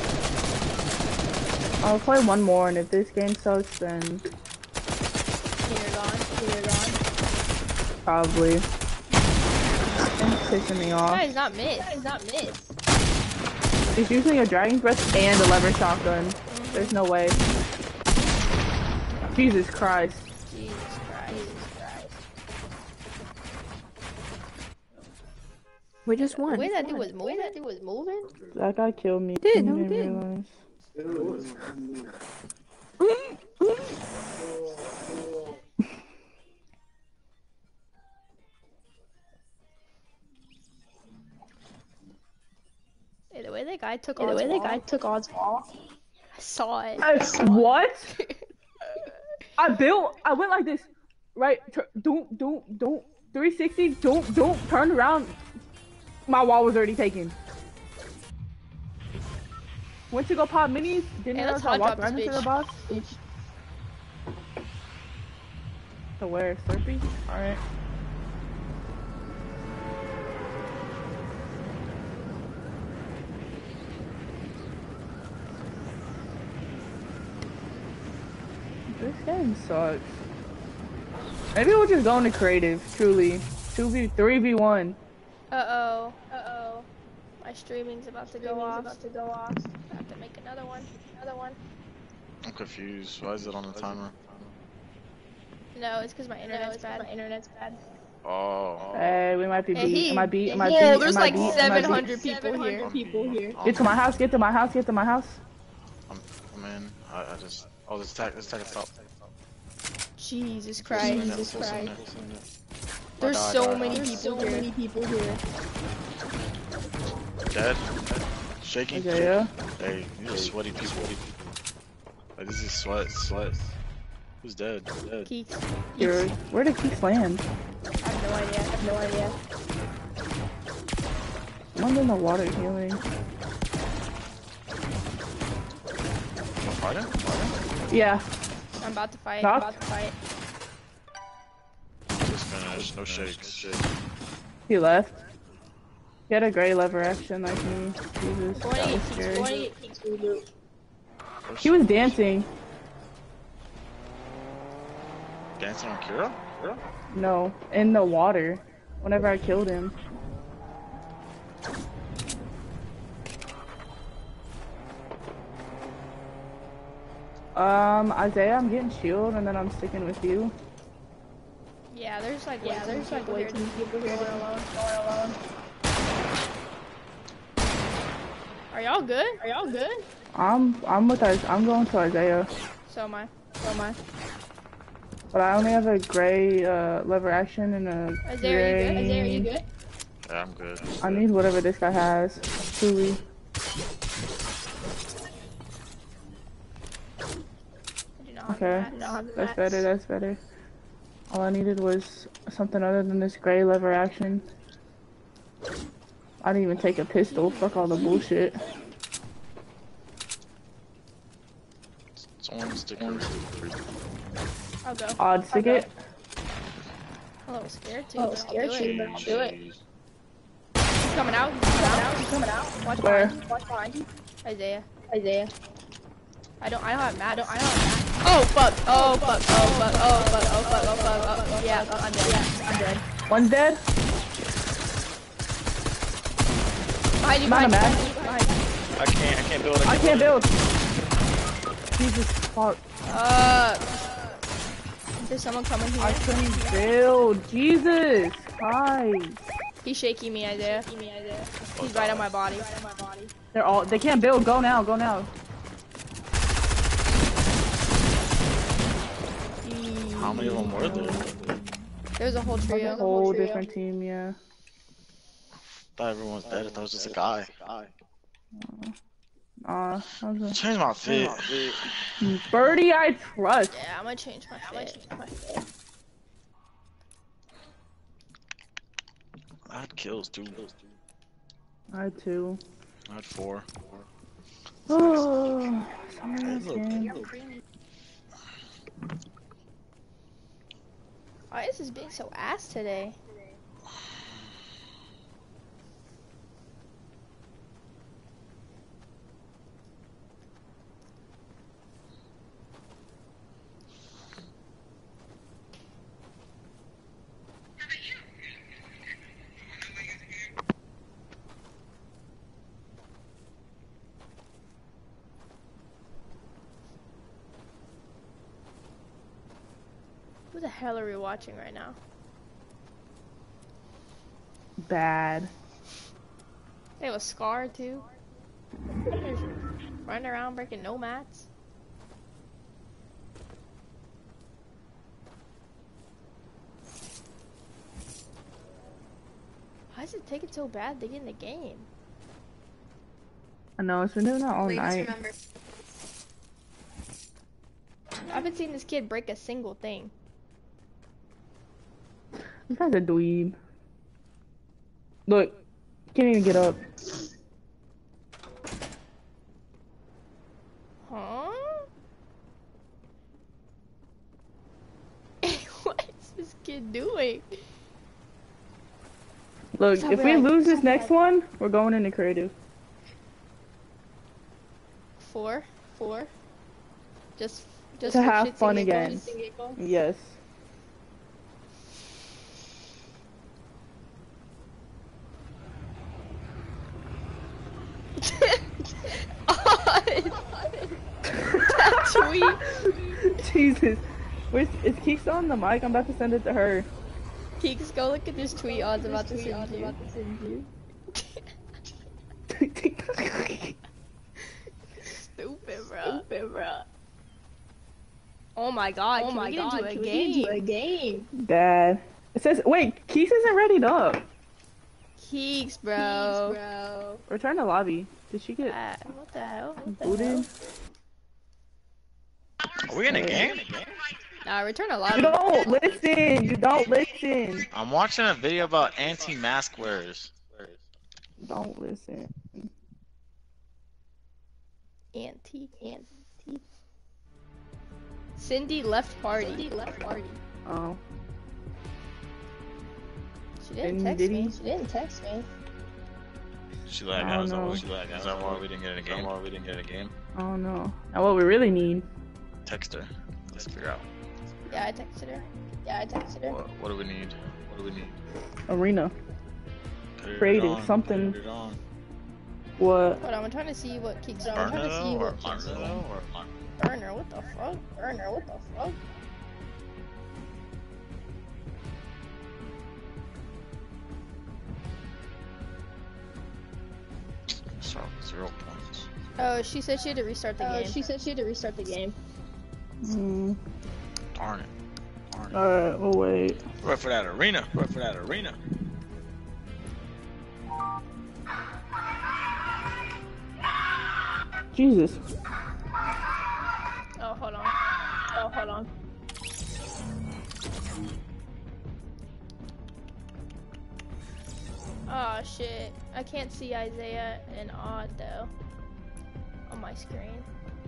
I'll play one more, and if this game sucks, then You're gone. You're gone. probably. It's pissing me off. That is not miss. That is not miss. He's using a Dragon's Breath and a lever shotgun. There's no way. Jesus Christ. Jesus Christ. We just won. The way that dude was moving. That dude was moving. That guy killed me. Did, no, Didn't he did. realize. Hey, the way that guy took Yeah, the Odd's way that wall, guy took Odd's wall. I saw it. Uh, what? I built. I went like this. Right. Tur- don't. Don't. Don't. three sixty. Don't. Don't. Turn around. My wall was already taken. Went to go pop minis. Didn't Hey, realize let's I hot walked drop right this into the bitch. box. To where? Slurpee? Alright. This game sucks. Maybe we'll just go into creative, truly. two v three v one. Uh oh. Uh oh. My streaming's about to go Streaming's off. about to go off. I have to make another one. Another one. I'm confused. Why is it on the timer? No, it's because my internet's Internet's bad. bad. My internet's bad. Oh. Hey, we might be Hey, beat. he- Am I beat? Am I Whoa, beat? there's Am I like beat? Am I seven beat? hundred people here. I'm people beat. here. I'm Get to my house, get to my house, get to my house. I'm, I'm in. I, I just. Oh, this attack. This attack is stop. Jesus Full swing Christ. it, full swing it, full swing it. There's Die, so die, many die. people So here. many people here. Dead. Shaky. Okay, yeah. Hey, these are sweaty people. Like, this is sweat, sweat. Who's dead? Dead. Keeks. Here, where did Keeks land? I have no idea. I have no idea. Someone's in the water healing. Oh, fighting? Fighting? Yeah. I'm about to fight. Knock. I'm about to fight. Just finished. No shakes. He left. He had a gray lever action like me. Jesus, Going to that get was Keeks. scary. Going to get Keeks reboot. He was dancing. Dancing on Kira? Kira? No, in the water. Whenever I killed him. Um, Isaiah, I'm getting shield, and then I'm sticking with you. Yeah, there's like Yeah, way there's too like many way people too many people here going to alone. going alone. Are Are y'all good? Are y'all good? I'm I'm with us. I'm going to Isaiah, So am I. So am I. but I only have a gray uh, lever action and a Isaiah, are you good? gray. Isaiah, are you good? Yeah, I'm good. I need whatever this guy has. Truly. I do not have Okay, mats. I do not have that's mats. better. That's better. All I needed was something other than this gray lever action. I didn't even take a pistol. Fuck all the bullshit. Someone stick her. I'll go. Odd stick it. I'm a little scared too. Oh, but scared I'll do too, it. but I'll do it. He's coming out. He's coming out. He's coming out. Watch Where? behind you. Watch behind you. Isaiah. Isaiah. I don't. I don't have mats. I don't. I don't have mats. Oh fuck. Oh fuck. Oh fuck. Oh fuck. Oh fuck. Oh fuck. Oh, yeah. Oh, I'm dead. Yeah. I'm dead. One's dead. Behind you. I'm out of Behind you. mats. Behind you. I can't. I can't build. I can't build. Jesus fuck. Uh. There's someone coming I here. couldn't build. Jesus Christ. He's shaking me, Isaiah. He's right on my body. They're all. They can't build. Go now. Go now. How many of them were there? There's a whole trio. Whole different team. Yeah. I thought everyone was dead. I thought it was just a guy. Uh, I was Change my fit. a... Birdie, I trust. Yeah, I'm gonna change my fit. I had kills too. I had two. I had four. Oh, Hey, look. Why is this being so ass today? Who the hell are we watching right now? Bad. They have a Scar too. Running around breaking no mats. Why is it taking so bad to get in the game? I know, it's been doing that all Please night. remember. I haven't seen this kid break a single thing. This guy's a dweeb. Look, can't even get up. Huh? What is this kid doing? Look, Stop if we it. lose this next one, we're going into creative. Four, four. Just, just To for have shits and fun giggles. again. Yes. That tweet. Jesus. Where's, is Keeks on the mic? I'm about to send it to her. Keeks, go look at this tweet I was about to send you. Stupid, bro. Stupid, bro. Oh my god, Oh can my we get god, into a can we get game? into a game? Bad. It says, wait, Keeks isn't readied up. Keeks, bro. Thanks, bro. Return to lobby. Did she get Uh, what the hell? What the booted? Are we in a game? Nah, return a You lobby. don't listen. You don't listen. I'm watching a video about anti-mask wearers. Don't listen. Auntie, auntie. Cindy left party. Cindy left party. Oh. She didn't And text did me. he? She didn't text me. She lagged I out. don't Is that know. why she lagged out? Is that why we didn't get in a game? Why we didn't get in a game? I don't know. Now what we really need. Text her. Let's figure out. Yeah, I texted her. Yeah, I texted her. What, what do we need? What do we need? Arena. Put it Creative, on, something. Put it on. What? Hold on, I'm trying to see what Keeks I'm on. trying to see Burner or what keeps Marlo going. or Mar- Burner, what the fuck? Burner, what the fuck? Start with zero points. Oh, she said she had to restart the Oh, game. she said she had to restart the game. Mm. Darn it. Darn it. Alright, we'll wait. Wait for that arena. Wait for that arena. Jesus. Oh, hold on. Oh, hold on. Oh shit. I can't see Isaiah and Odd though. On my screen.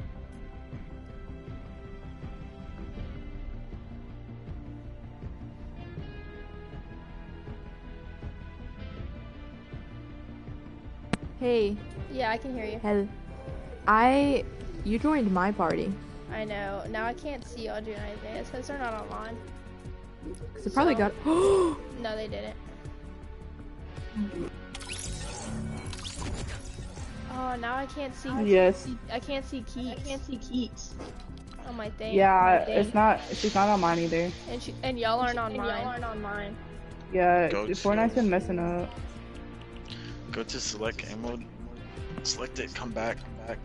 Hey, Yeah, I can hear you. hell. I, you joined my party. I know. Now I can't see Audrey and Isaiah because they're not online. Cause it probably So- got. No, they didn't. Oh, now I can't see. Yes. I can't see Keeks. I can't see Keeks. On my thing. Yeah, on my thing. it's not. She's not on mine either. And she, and y'all aren't on And y'all mine. aren't on mine. Yeah, Go to- Fortnite's been messing up. Go to select game mode. Select it, come back, come back.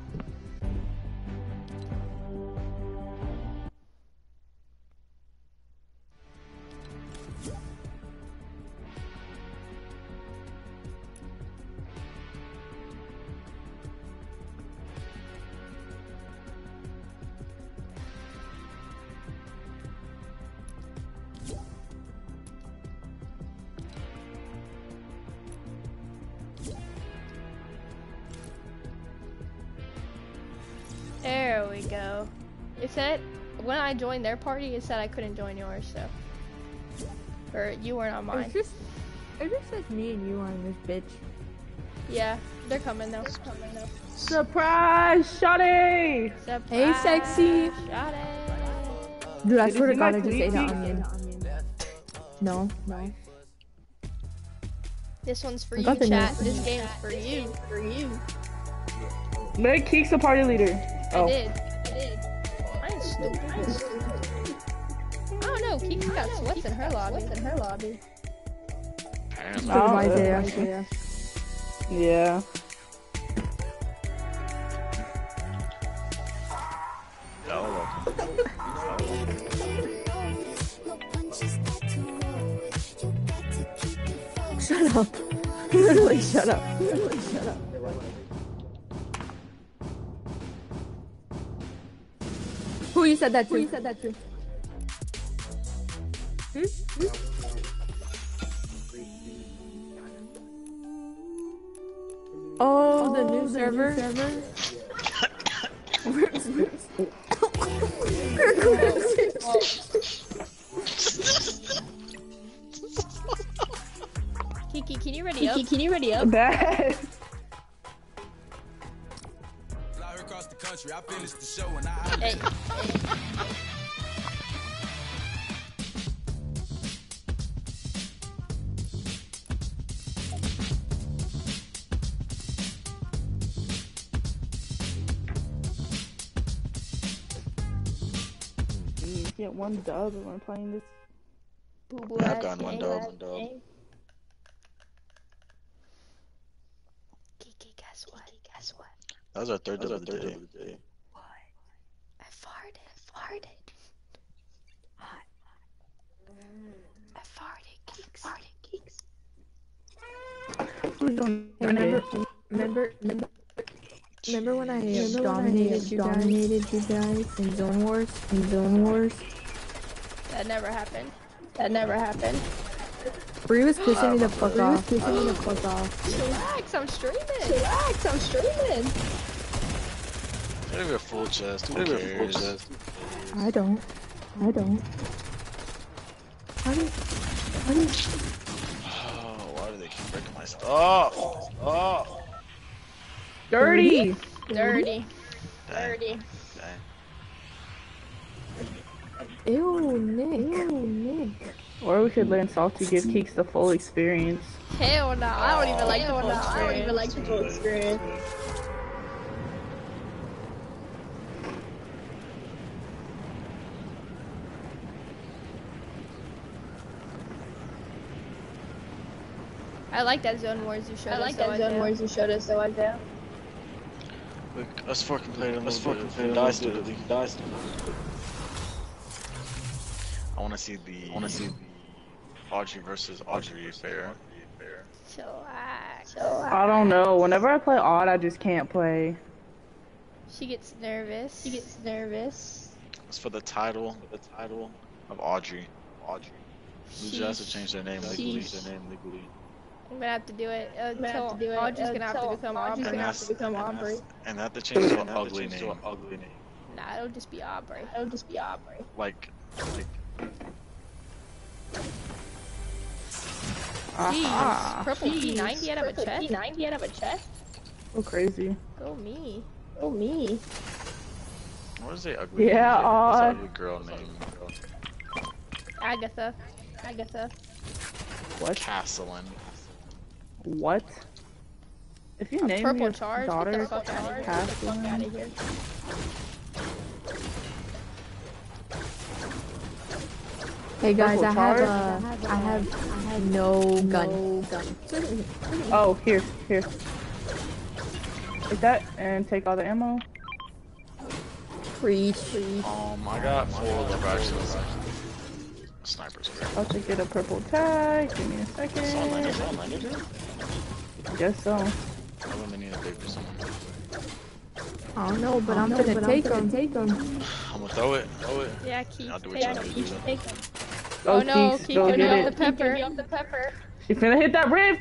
There we go. It said when I joined their party, it said I couldn't join yours, so. Or you weren't on mine. It's just, it just says me and you on this bitch. Yeah, they're coming though. Surprise, Shotty! Surprise, Hey, sexy. Shawty. Dude, I Did you swear to see God, my I just tweet, ate an Keeks? onion. No, no. This one's for I you, got the chat. news. This game's for you. For you. Make Keeks the party leader. I Oh. did. I did. I ain't stupid. I ain't stupid. I don't know. Kiki got sweats in her lobby. In her lobby. Apparently. So did Oh, Isaiah. uh, Yeah. Y'all welcome. Shut up. Literally, shut up. Literally, shut up. Who you said that to? Who you said that to? Hmm? Hmm? Oh, the new server. Kiki, can you ready up? Kiki, can you ready up? Bad. Fly her across the country. I finished the show and I. Hey. You get one dub when we're playing this. Boo-boo I've ass gotten one game. dub, one dub. Kiki, guess what? Guess what? That was our third dub of the day. What? I farted. Farted. Hot. I farted. Geeks. Farted. Geeks. Remember, remember, remember, remember when I remember dominated, when I you dominated guys? you guys in Zone Wars? In Zone Wars? That never happened. That never happened. Bree was pissing me the fuck off. Pissing me the fuck off. Relax, I'm streaming. Relax, I'm streaming. Maybe a full chest. Who cares? I don't. I don't. How do, how do, Oh, why do they keep breaking my stuff? Oh, Dirty! Dirty. dang, Dirty. dang. ew, Nick. Ew, Nick. Or we could learn Salty give Keeks the full experience. Hell no, I don't even like the Hell full no, I don't even experience. like the full experience. I like that Zone Wars you showed I us. like so that Zone do. Wars you showed us, so I do. Look, let's fucking play it. Let's fucking play it. Dice to the dice. I want to see the. I want to see the Audrey versus Audrey fair. Chillax. I don't know. Whenever I play odd, I just can't play. She gets nervous. She gets nervous. It's for the title. The title of Audrey. Audrey. Luigi has to change their name legally. Their name legally. I'm gonna have to do it I'm gonna until have to do it. Audrey's gonna have to until become Audrey's Aubrey. gonna have to become Aubrey. And that to change to an ugly name. Ugly name. Nah, it'll just be Aubrey. It'll just be Aubrey. Like, like. Jeez, purple P ninety out of a Purple chest? P ninety out of a chest? So crazy. Go me. Oh me. What is the ugly? Yeah, name? uh, What's the ugly girl name? Agatha. Agatha. What? Castlein. What? If you A name purple your charge? Get daughter the fuck out of here. Castlein, Out of here. Hey guys, I Purple have, charge? uh, I have, I have no gun. oh, here, here. Take that and take all the ammo. Preach. Um, I got four lever actions. Snipers. I'll take get a purple tag. Give me a second. Guess so. I really need a big for someone. I don't know, but I'm gonna but I'm take gonna them. take them. I'm gonna throw it. Throw it. Yeah, Keith. I'll do what take you them. gotta do. Take them. Go, Oh no, Keith, Keith go gonna get be it. off the pepper. Off the pepper. She finna hit that rift.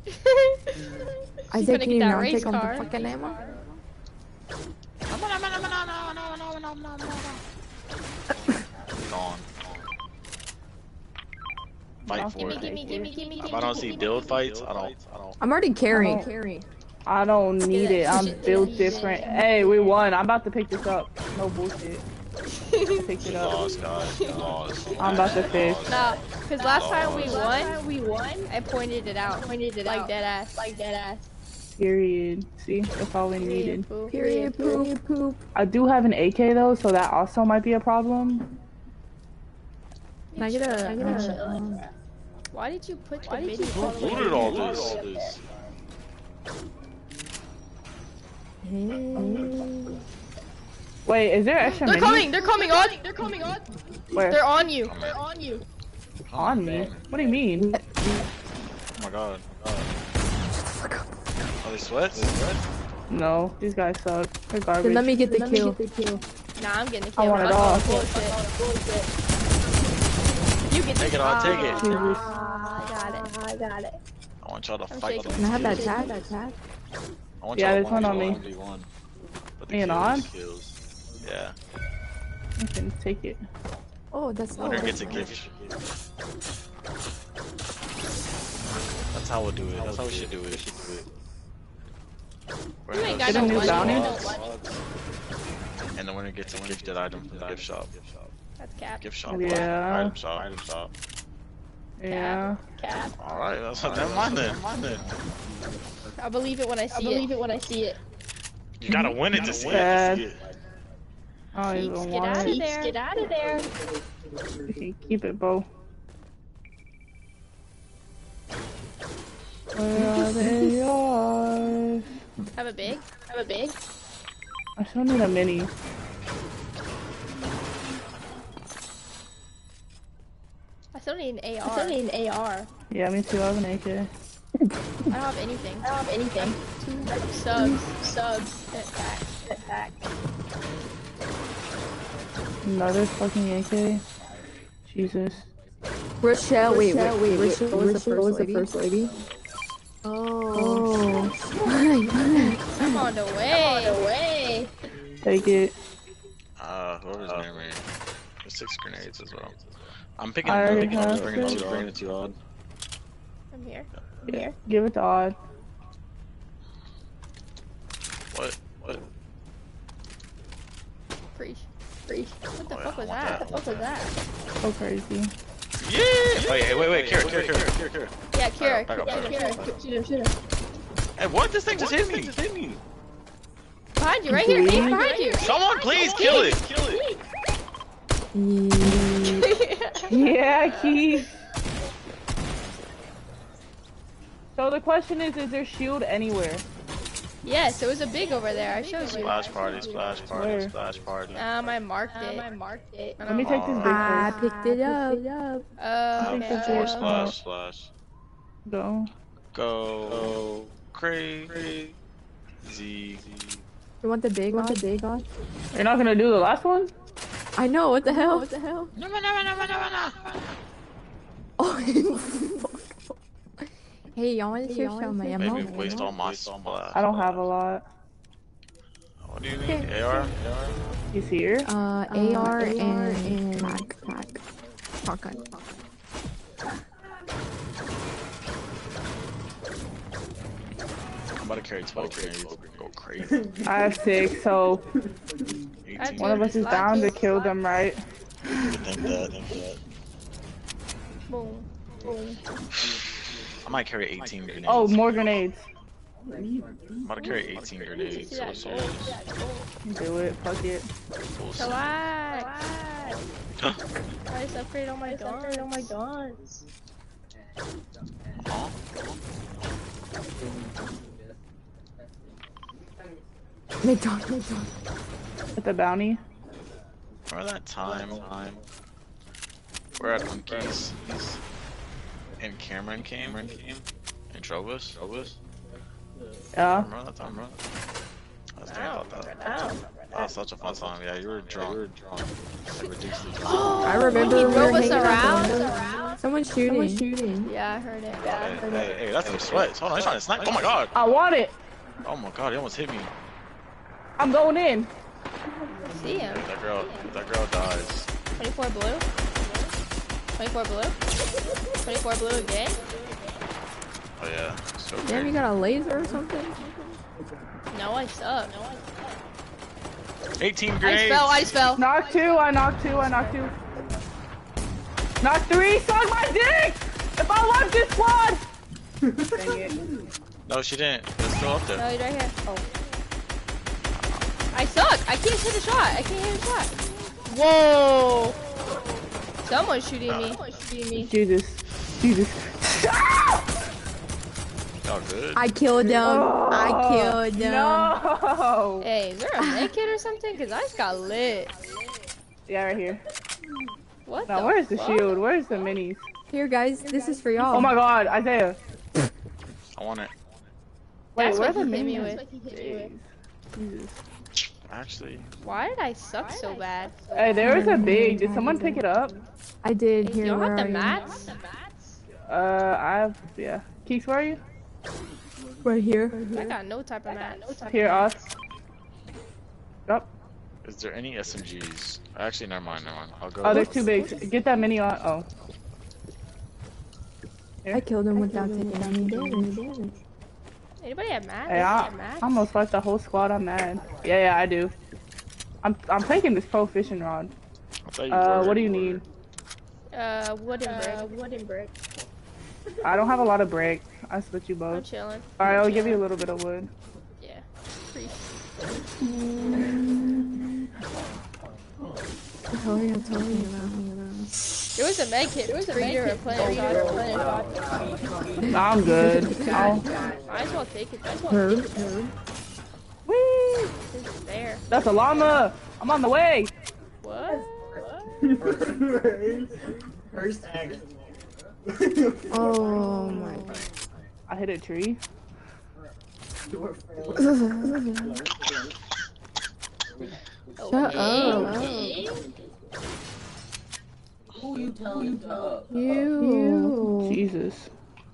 I She's say, gonna can get you that not race take on the car. fucking ammo? Gone. Fight for Gimme, it. gimme, gimme, gimme, If I don't see build fights, I don't. I don't. I'm already carrying. Oh. Carrying. I don't need it. I'm Shit, built shit, different. shit. Hey, we won. I'm about to pick this up. No bullshit. Pick it up. Lost, guys. Lost. I'm about to fish. Nah, cause last time we Last won, We won. I pointed it out. Pointed it like out. dead ass. Like dead ass. Period. See, that's all we needed. Poop. Period. Poop. Poop. I do have an A K though, so that also might be a problem. Can I get a? I get a- uh, Why did you put the Why did video? you Who put the looted all this? Wait, is there extra They're minis? coming! They're coming on! They're coming on! Where? They're on you! They're on you. On me? What do you mean? Oh my god. Are they sweats? They sweat? No, these guys suck. They're garbage. Then let me get the Let me kill. get the kill. Nah, I'm getting the I kill. want it I'm all. calling bullshit. You get Take the it, I'll take it. Jesus. I got it. I got it. I want y'all to I'm fight shaking. for Can I have that kills. tag? That tag. I want Yeah, y'all there's to one on one me. v one. But the Me and kills, On? kills. Yeah. You can take it. Oh, that's not. Winner gets a gift. That's how we'll do it. That's how we should do it. You ain't got Get a no new money. bounty? And the winner gets a gifted item from the gift shop. That's cap. Gift shop. Yeah. Item shop. Item shop. Yeah. Cap. Alright, that's never mind then. Never mind then. I believe it when I I see believe it. it when I see it. You gotta win it to see Sad. it. I don't Keeps, even get want out it. of there. Get out of there. Okay, keep it, Bo. Where are they yours? Have a big. Have a big. I still need a mini. I still need an A I R. still need an A R. Yeah, me too. I have an A K. I don't have anything. I don't have anything. Two subs. Subs. Attack. Attack. Another fucking A K. Jesus. Rochelle. Wait, wait, wait. Rochelle Rochelle was the Rochelle was first the lady. first lady. Oh. I'm on the way. Away. Take it. Uh, whoever's near me. There's six grenades as well. I'm picking I I'm already picking I'm have bringing it six. to bringing it to you, Odd. I'm here. Yeah. Give it to Odd. What? What? Preach. Preach. What the Oh, yeah, fuck I was want that? that. What was that? So crazy. Yeah! Wait, wait, wait, Kira, Kira, Kira, Kira, Kira. Yeah, Kira. Back up, Yeah, back up. Kira. Shoot him, shoot him. Hey, what? This thing just hit me! Just hit me! Behind you, right here. Keith, behind you. Someone please kill it! Kill it! Yeah, Keith. So So the question is, is there shield anywhere? Yes, there was a big over there. I showed you. Splash party, splash party, Where? splash party. Um, I marked it. I marked it. I Let me don't take this big I first. picked it up. Uh, Um, okay. four uh, splash, splash. Go. Go crazy. You want the big one? The big one? You're not gonna do the last one? I know. What the hell? What the hell? No, no, no, no, no, no, no. Oh. Hey, y'all want to share some Maybe ammo? waste all my splash. I don't have a lot. What do you need? A R? He's here. Uh, A R and pack, pack, shotgun. I'm about to carry twelve grenades. Go crazy. I have six, so eighteen. one of us is down to kill them, right? You think that, think that. Boom. Boom. I might carry eighteen grenades. Oh, more grenades. I'm about to carry eighteen grenades. See So that serious. Do it. Fuck it. Full So I. I just upgraded all my guns. Oh my guns. Huh? McDonald's, McDonald's. With the bounty. Remember that time? Time. We're at Unkies. And Cameron came and came and drove us. Drove us. Yeah. Remember that time, bro? I was thinking I about don't that. remember that. That was such a fun time. Yeah, you were drunk. You were drunk. Like ridiculously drunk. I remember He we were drove us hanging out around. there. Someone's shooting. Someone's shooting. Yeah, I heard it. Yeah, I Hey, heard hey, it. hey, that's some sweat. Hold on, he's trying to snipe. Oh my god. I want it. Oh my god, he almost hit me. I'm going in. See him. That girl, that girl dies. twenty-four blue. twenty-four blue. twenty-four blue again. Oh yeah. So Damn, great. you got a laser or something? No, I suck. No, I eighteen I just grenades. fell. I just fell. Knock two. I knocked two. I knocked two. Knock three. Suck my dick. If I want this squad. Dang it. No, she didn't. It's still up No, there. he's right here. Oh. I suck. I can't hit a shot. I can't hit a shot. Whoa. Someone's shooting me. Someone's shooting me. Jesus. Jesus. Y'all good? I killed them. I killed them. No. Hey, is there a med kit or something? Cause I just got lit. Yeah, right here. What Now, the where's the fuck? shield? Where's the minis? Here, guys, this is for y'all. Oh my god, Isaiah. I want it. Wait, That's where what are the he hit me minis? with. Jesus. Actually, Why did I suck so bad? Hey, there was a big. Did someone pick it up? I did. You Here, don't where have the are you? mats? Uh, I have. Yeah. Keeks, where are you? Right here. I got no type of mats. Here, us. Up. is there any S M Gs? Actually, never mind, never mind. I'll go. Oh, there's two bigs. Get that mini on. Oh. I killed him without taking any damage. Anybody have mats? Hey, I, Have mats? I almost left the whole squad. I'm mad. Yeah, yeah, I do. I'm I'm taking this pro fishing rod. I thought you Uh, were. what do you need? Uh, wooden brick. Uh, wooden brick. I don't have a lot of brick. I split you I'm both. chilling. Alright, I'll give you a little bit of wood. Yeah. Appreciate Oh, yeah, tell me about me. There was a med kit. There was a med kit. Playing Nah, I'm good. I'll... Might as well take it. Might as well Herb, take it. herb. Whee! It's there. That's a llama! I'm on the way! What? Oh my god. I hit a tree. Shut up. Who you telling to? You. Jesus.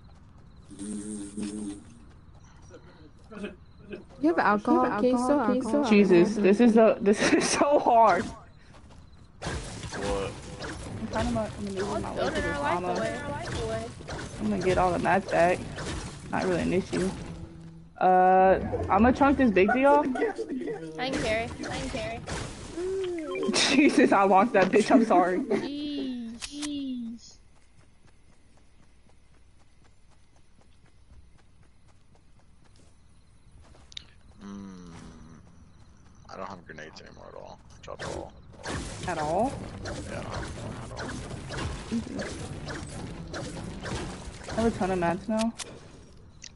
You have alcohol, queso, alcohol. Jesus, this is a this is so hard. What? I'm kind of I'm maneuvering my way to Building this our life llama. away. Our life away. I'm gonna get all the mats back. Not really an issue. Uh, I'm gonna chunk this big deal. I can carry. I can carry. Jesus, I launched that bitch. I'm sorry. Jeez. Jeez. Mm, I don't have grenades anymore at all. I dropped all. At all? Yeah, I don't have them at all. I have a ton of mats now.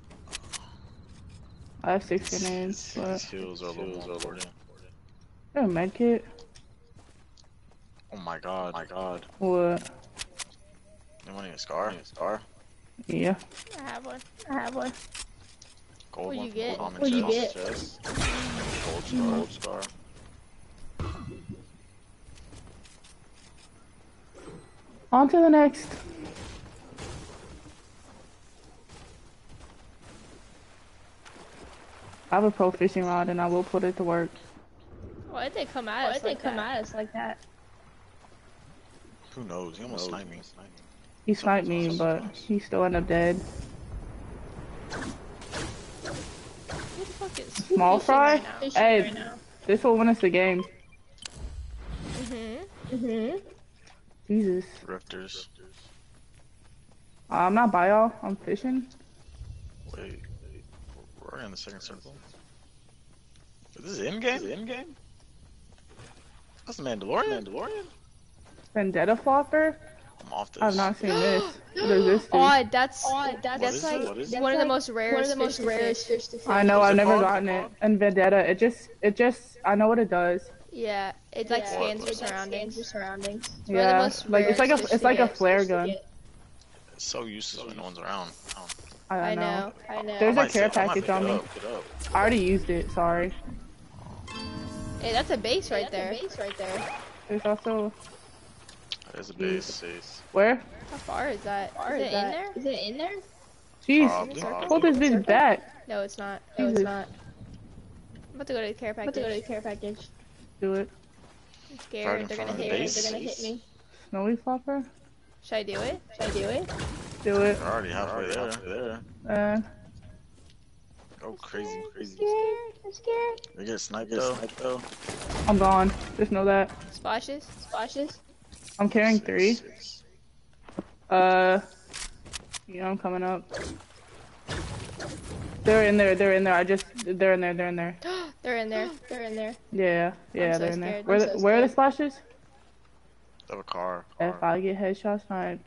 I have six grenades, but These heals are a little more important. a medkit. Oh my god, my god. What? You want a scar? A scar? Yeah. I have one. I have one. Gold What'd one you from get? Common What'd you chest. get? Chest. Gold scar. Gold scar. On to the next. I have a pro fishing rod and I will put it to work. Why did they come at Why us did they like come that? at us like that? Who knows? He almost sniped me. He sniped me, but he still ended up dead. Who the fuck is Small fishing fry? right now? Fishing Hey, right now. this will win us the game. Mm-hmm. Mm-hmm. Jesus. Rifters. Uh, I'm not by y'all. I'm fishing. Wait. We're in the second circle. Is this in game? In game? That's the Mandalorian. Mandalorian. Vendetta flopper? I'm off this. I've not seen this. What is this? do? Oh, that's Oh, that's, that's is like it? What is it? one of the That's most like rarest, one of the most fish to rarest fish. fish to fish. I know. What's I've it never called? gotten it. And Vendetta, it just, it just, I know what it does. Yeah, it like Yeah, scans your it, like, surroundings. scans your surroundings. one of the Yeah, most like it's like a, rarest fish it's to like a get. flare gun. It's so useless when no one's around. Oh. I, I know. know. I know. There's I a might care say- I might package pick it on me. up, pick it up. I already used it. Sorry. Hey, that's a base right That's there. a base right there. There's also There's a base. base. where? How far is that? Or Is it is in that- there? Is it in there? Jeez, Probably. pull this bitch back. No, it's not. No, it's Jesus. not. I'm about to go to the care I'm about to go to the package. care package. Do it. I'm Right scared. in They're front gonna of the hit me. base. They're gonna hit me. Snowy flopper? Should I do it? Should I do it? Do it. We're already halfway there. there. Uh, Go crazy, crazy. I'm scared. They get sniped though. though. I'm gone. Just know that. Splashes? Splashes. I'm carrying Six, three. six. Uh, yeah, I'm coming up. They're in there. They're in there. I just. They're in there. They're in there. They're in there. They're in there. Yeah, yeah, so they're in there. scared. Where, I'm the, so where are the scared. splashes? They have a car. If car. I get headshot sniped.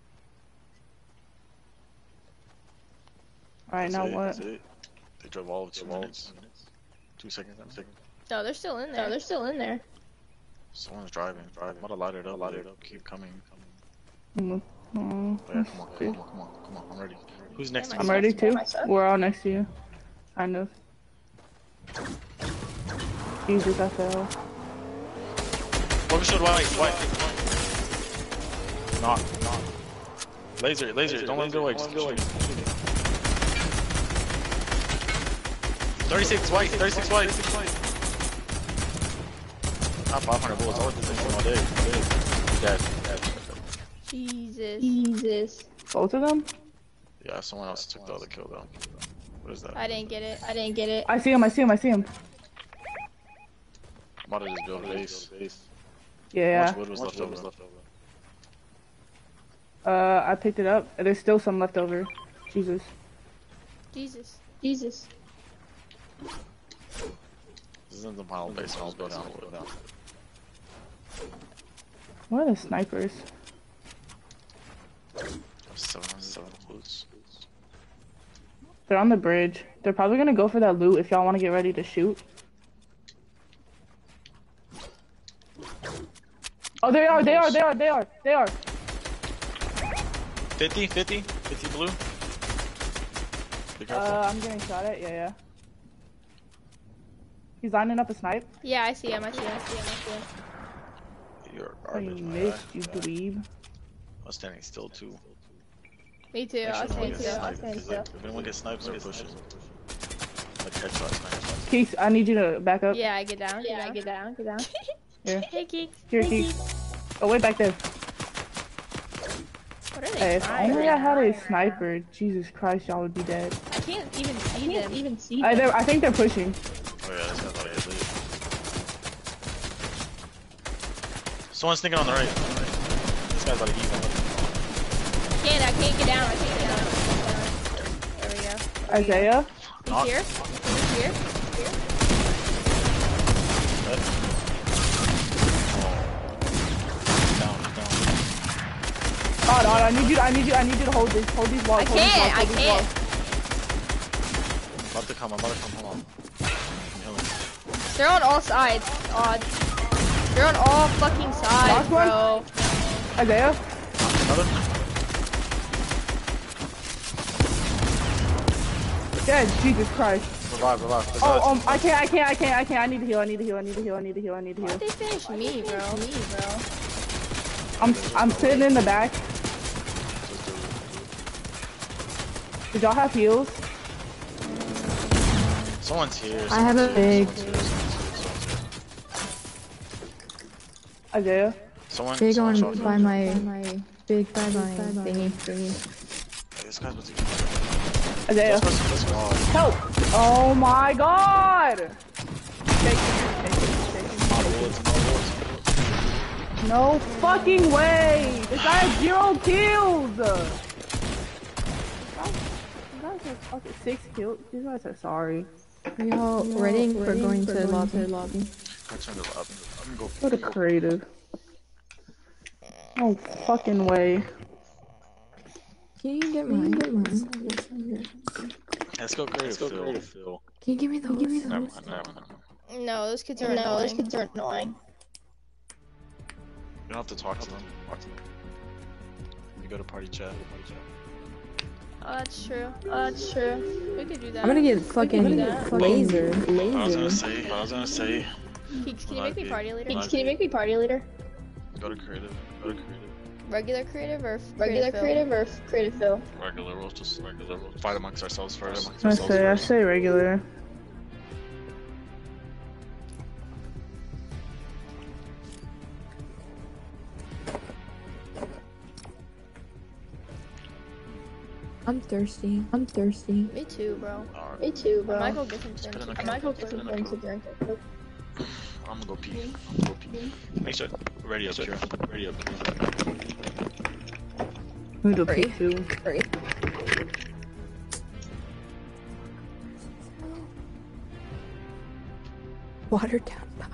Alright, That's now it, what? that's it. They drove all of two minutes. Two seconds. Two seconds. No, they're still in No, there. they're still in there. Someone's driving. Driving. I'm about to light it up. Light it up. Keep coming. Mm, coming. mm, Oh, yeah, come on, come on, come on, come on. I'm ready. Who's next to me? I'm ready too. Myself. We're all next to you. Kind of. Jesus, I fell. Focus shot white. White. Knock. Knock. Laser. Laser. Don't let him get away. Just shoot him. thirty-six white. thirty-six white. Not five hundred bullets. I worked this thing all day. He's dead. Dead. Jesus. Jesus. Both of them? Yeah, someone else took the other kill though. What is that? I didn't get it. I didn't get it. I see him, I see him, I see him. I'm about to just build a base. Yeah. How much wood was left over? Uh, I picked it up. There's still some left over. Jesus. Jesus. Jesus. This isn't the pile of base. I'll just go down. Go down. What are the snipers? Seven hundred seven bullets. They're on the bridge. They're probably gonna go for that loot if y'all wanna get ready to shoot. Oh, they are, they are, they are, they are, they are. fifty, fifty, fifty blue. Be careful. Uh, I'm getting shot at, yeah, yeah. He's lining up a snipe. Yeah, I see him. I see him. I see him. I see him. You're Oh, you garbage, my missed, guy. you dweeb. I'm standing still too. Me too. Make I sure was no one saying gets too. sniped, 'cause, like, if anyone gets sniped, they're pushing. Like headshot snipes. Keeks, I need you to back up. Yeah, I get down. Get Yeah, down. get down, get down. Here, Hey, Keeks. here, Keeks. Oh, wait back there. What are they Hey, if trying only right I had now? a sniper, Jesus Christ, y'all would be dead. I can't even see Can't them. even see I, them. they're- I think they're pushing. Oh yeah, this guy's about to hit lead. Someone's sneaking on the right. This guy's about to heat one. Can't. I can't get down. I can't get down. There we go. Isaiah? He's Knock. here. He's here. Here. Down, down. Odd, Odd, I need you, I need you, I need you to hold this, hold these walls, I hold these walls, can't. I hold these can't. walls. about to come, I'm about to come, hold on. I'm healing. They're on all sides. Odd. They're on all fucking sides, Last one? bro. Isaiah? Another? Yeah, Jesus Christ. Revive, revive. There's Oh, another um, team. I can't, I can't, I can't, I can't. I need to heal, I need to heal, I need to heal, I need to heal, I need to Why'd heal. they finish me, bro? Me, bro. I'm, I'm sitting in the back. Did y'all have heals? Someone's here. I have a someone's here, big- someone's here, someone's here, someone's Isaiah? here. Someone, Big someone on shot by me. my my big by my thingy thingy. Hey, this guy's about to get Isaiah? Let's go, let's go. Help! Oh my god! Take it, take it, take it, take it. Out of woods, out of woods. No fucking way! This guy has zero kills! You guys have fucking six kills? You guys are sorry. Are y'all ready for going to lobby? lobby? I turned it up. I'm gonna go. What a creative. No fucking way. Can you get mine? Get mine. Let's go creative, Phil. Phil. Can you give me those? Give me Never those. mind, never mind. No, those kids are No, annoying. those kids are annoying. You don't have to talk to them. Talk to them. You go to party chat. Party chat. Oh, that's true. Oh, that's true. We could do that. I'm gonna get fucking laser. I was gonna Laser. say. I was gonna say. Can, can you make me party leader? Can- Can you make me party leader? Go to creative. Go to creative. Regular creative or Regular creative or creative fill? Regular. We'll just regular. We'll fight amongst ourselves first. Amongst I ourselves say, I first. say regular. I'm thirsty. I'm thirsty. Me too, bro. Alright. Me too, bro. I might go get some Spit in things. the I might go cup. get Spit some in the things to cup. drink. I'm gonna go pee. I'm gonna go pee. Make sure. Ready up here. Ready up here. Who to Free. pick to? Free. Water down power.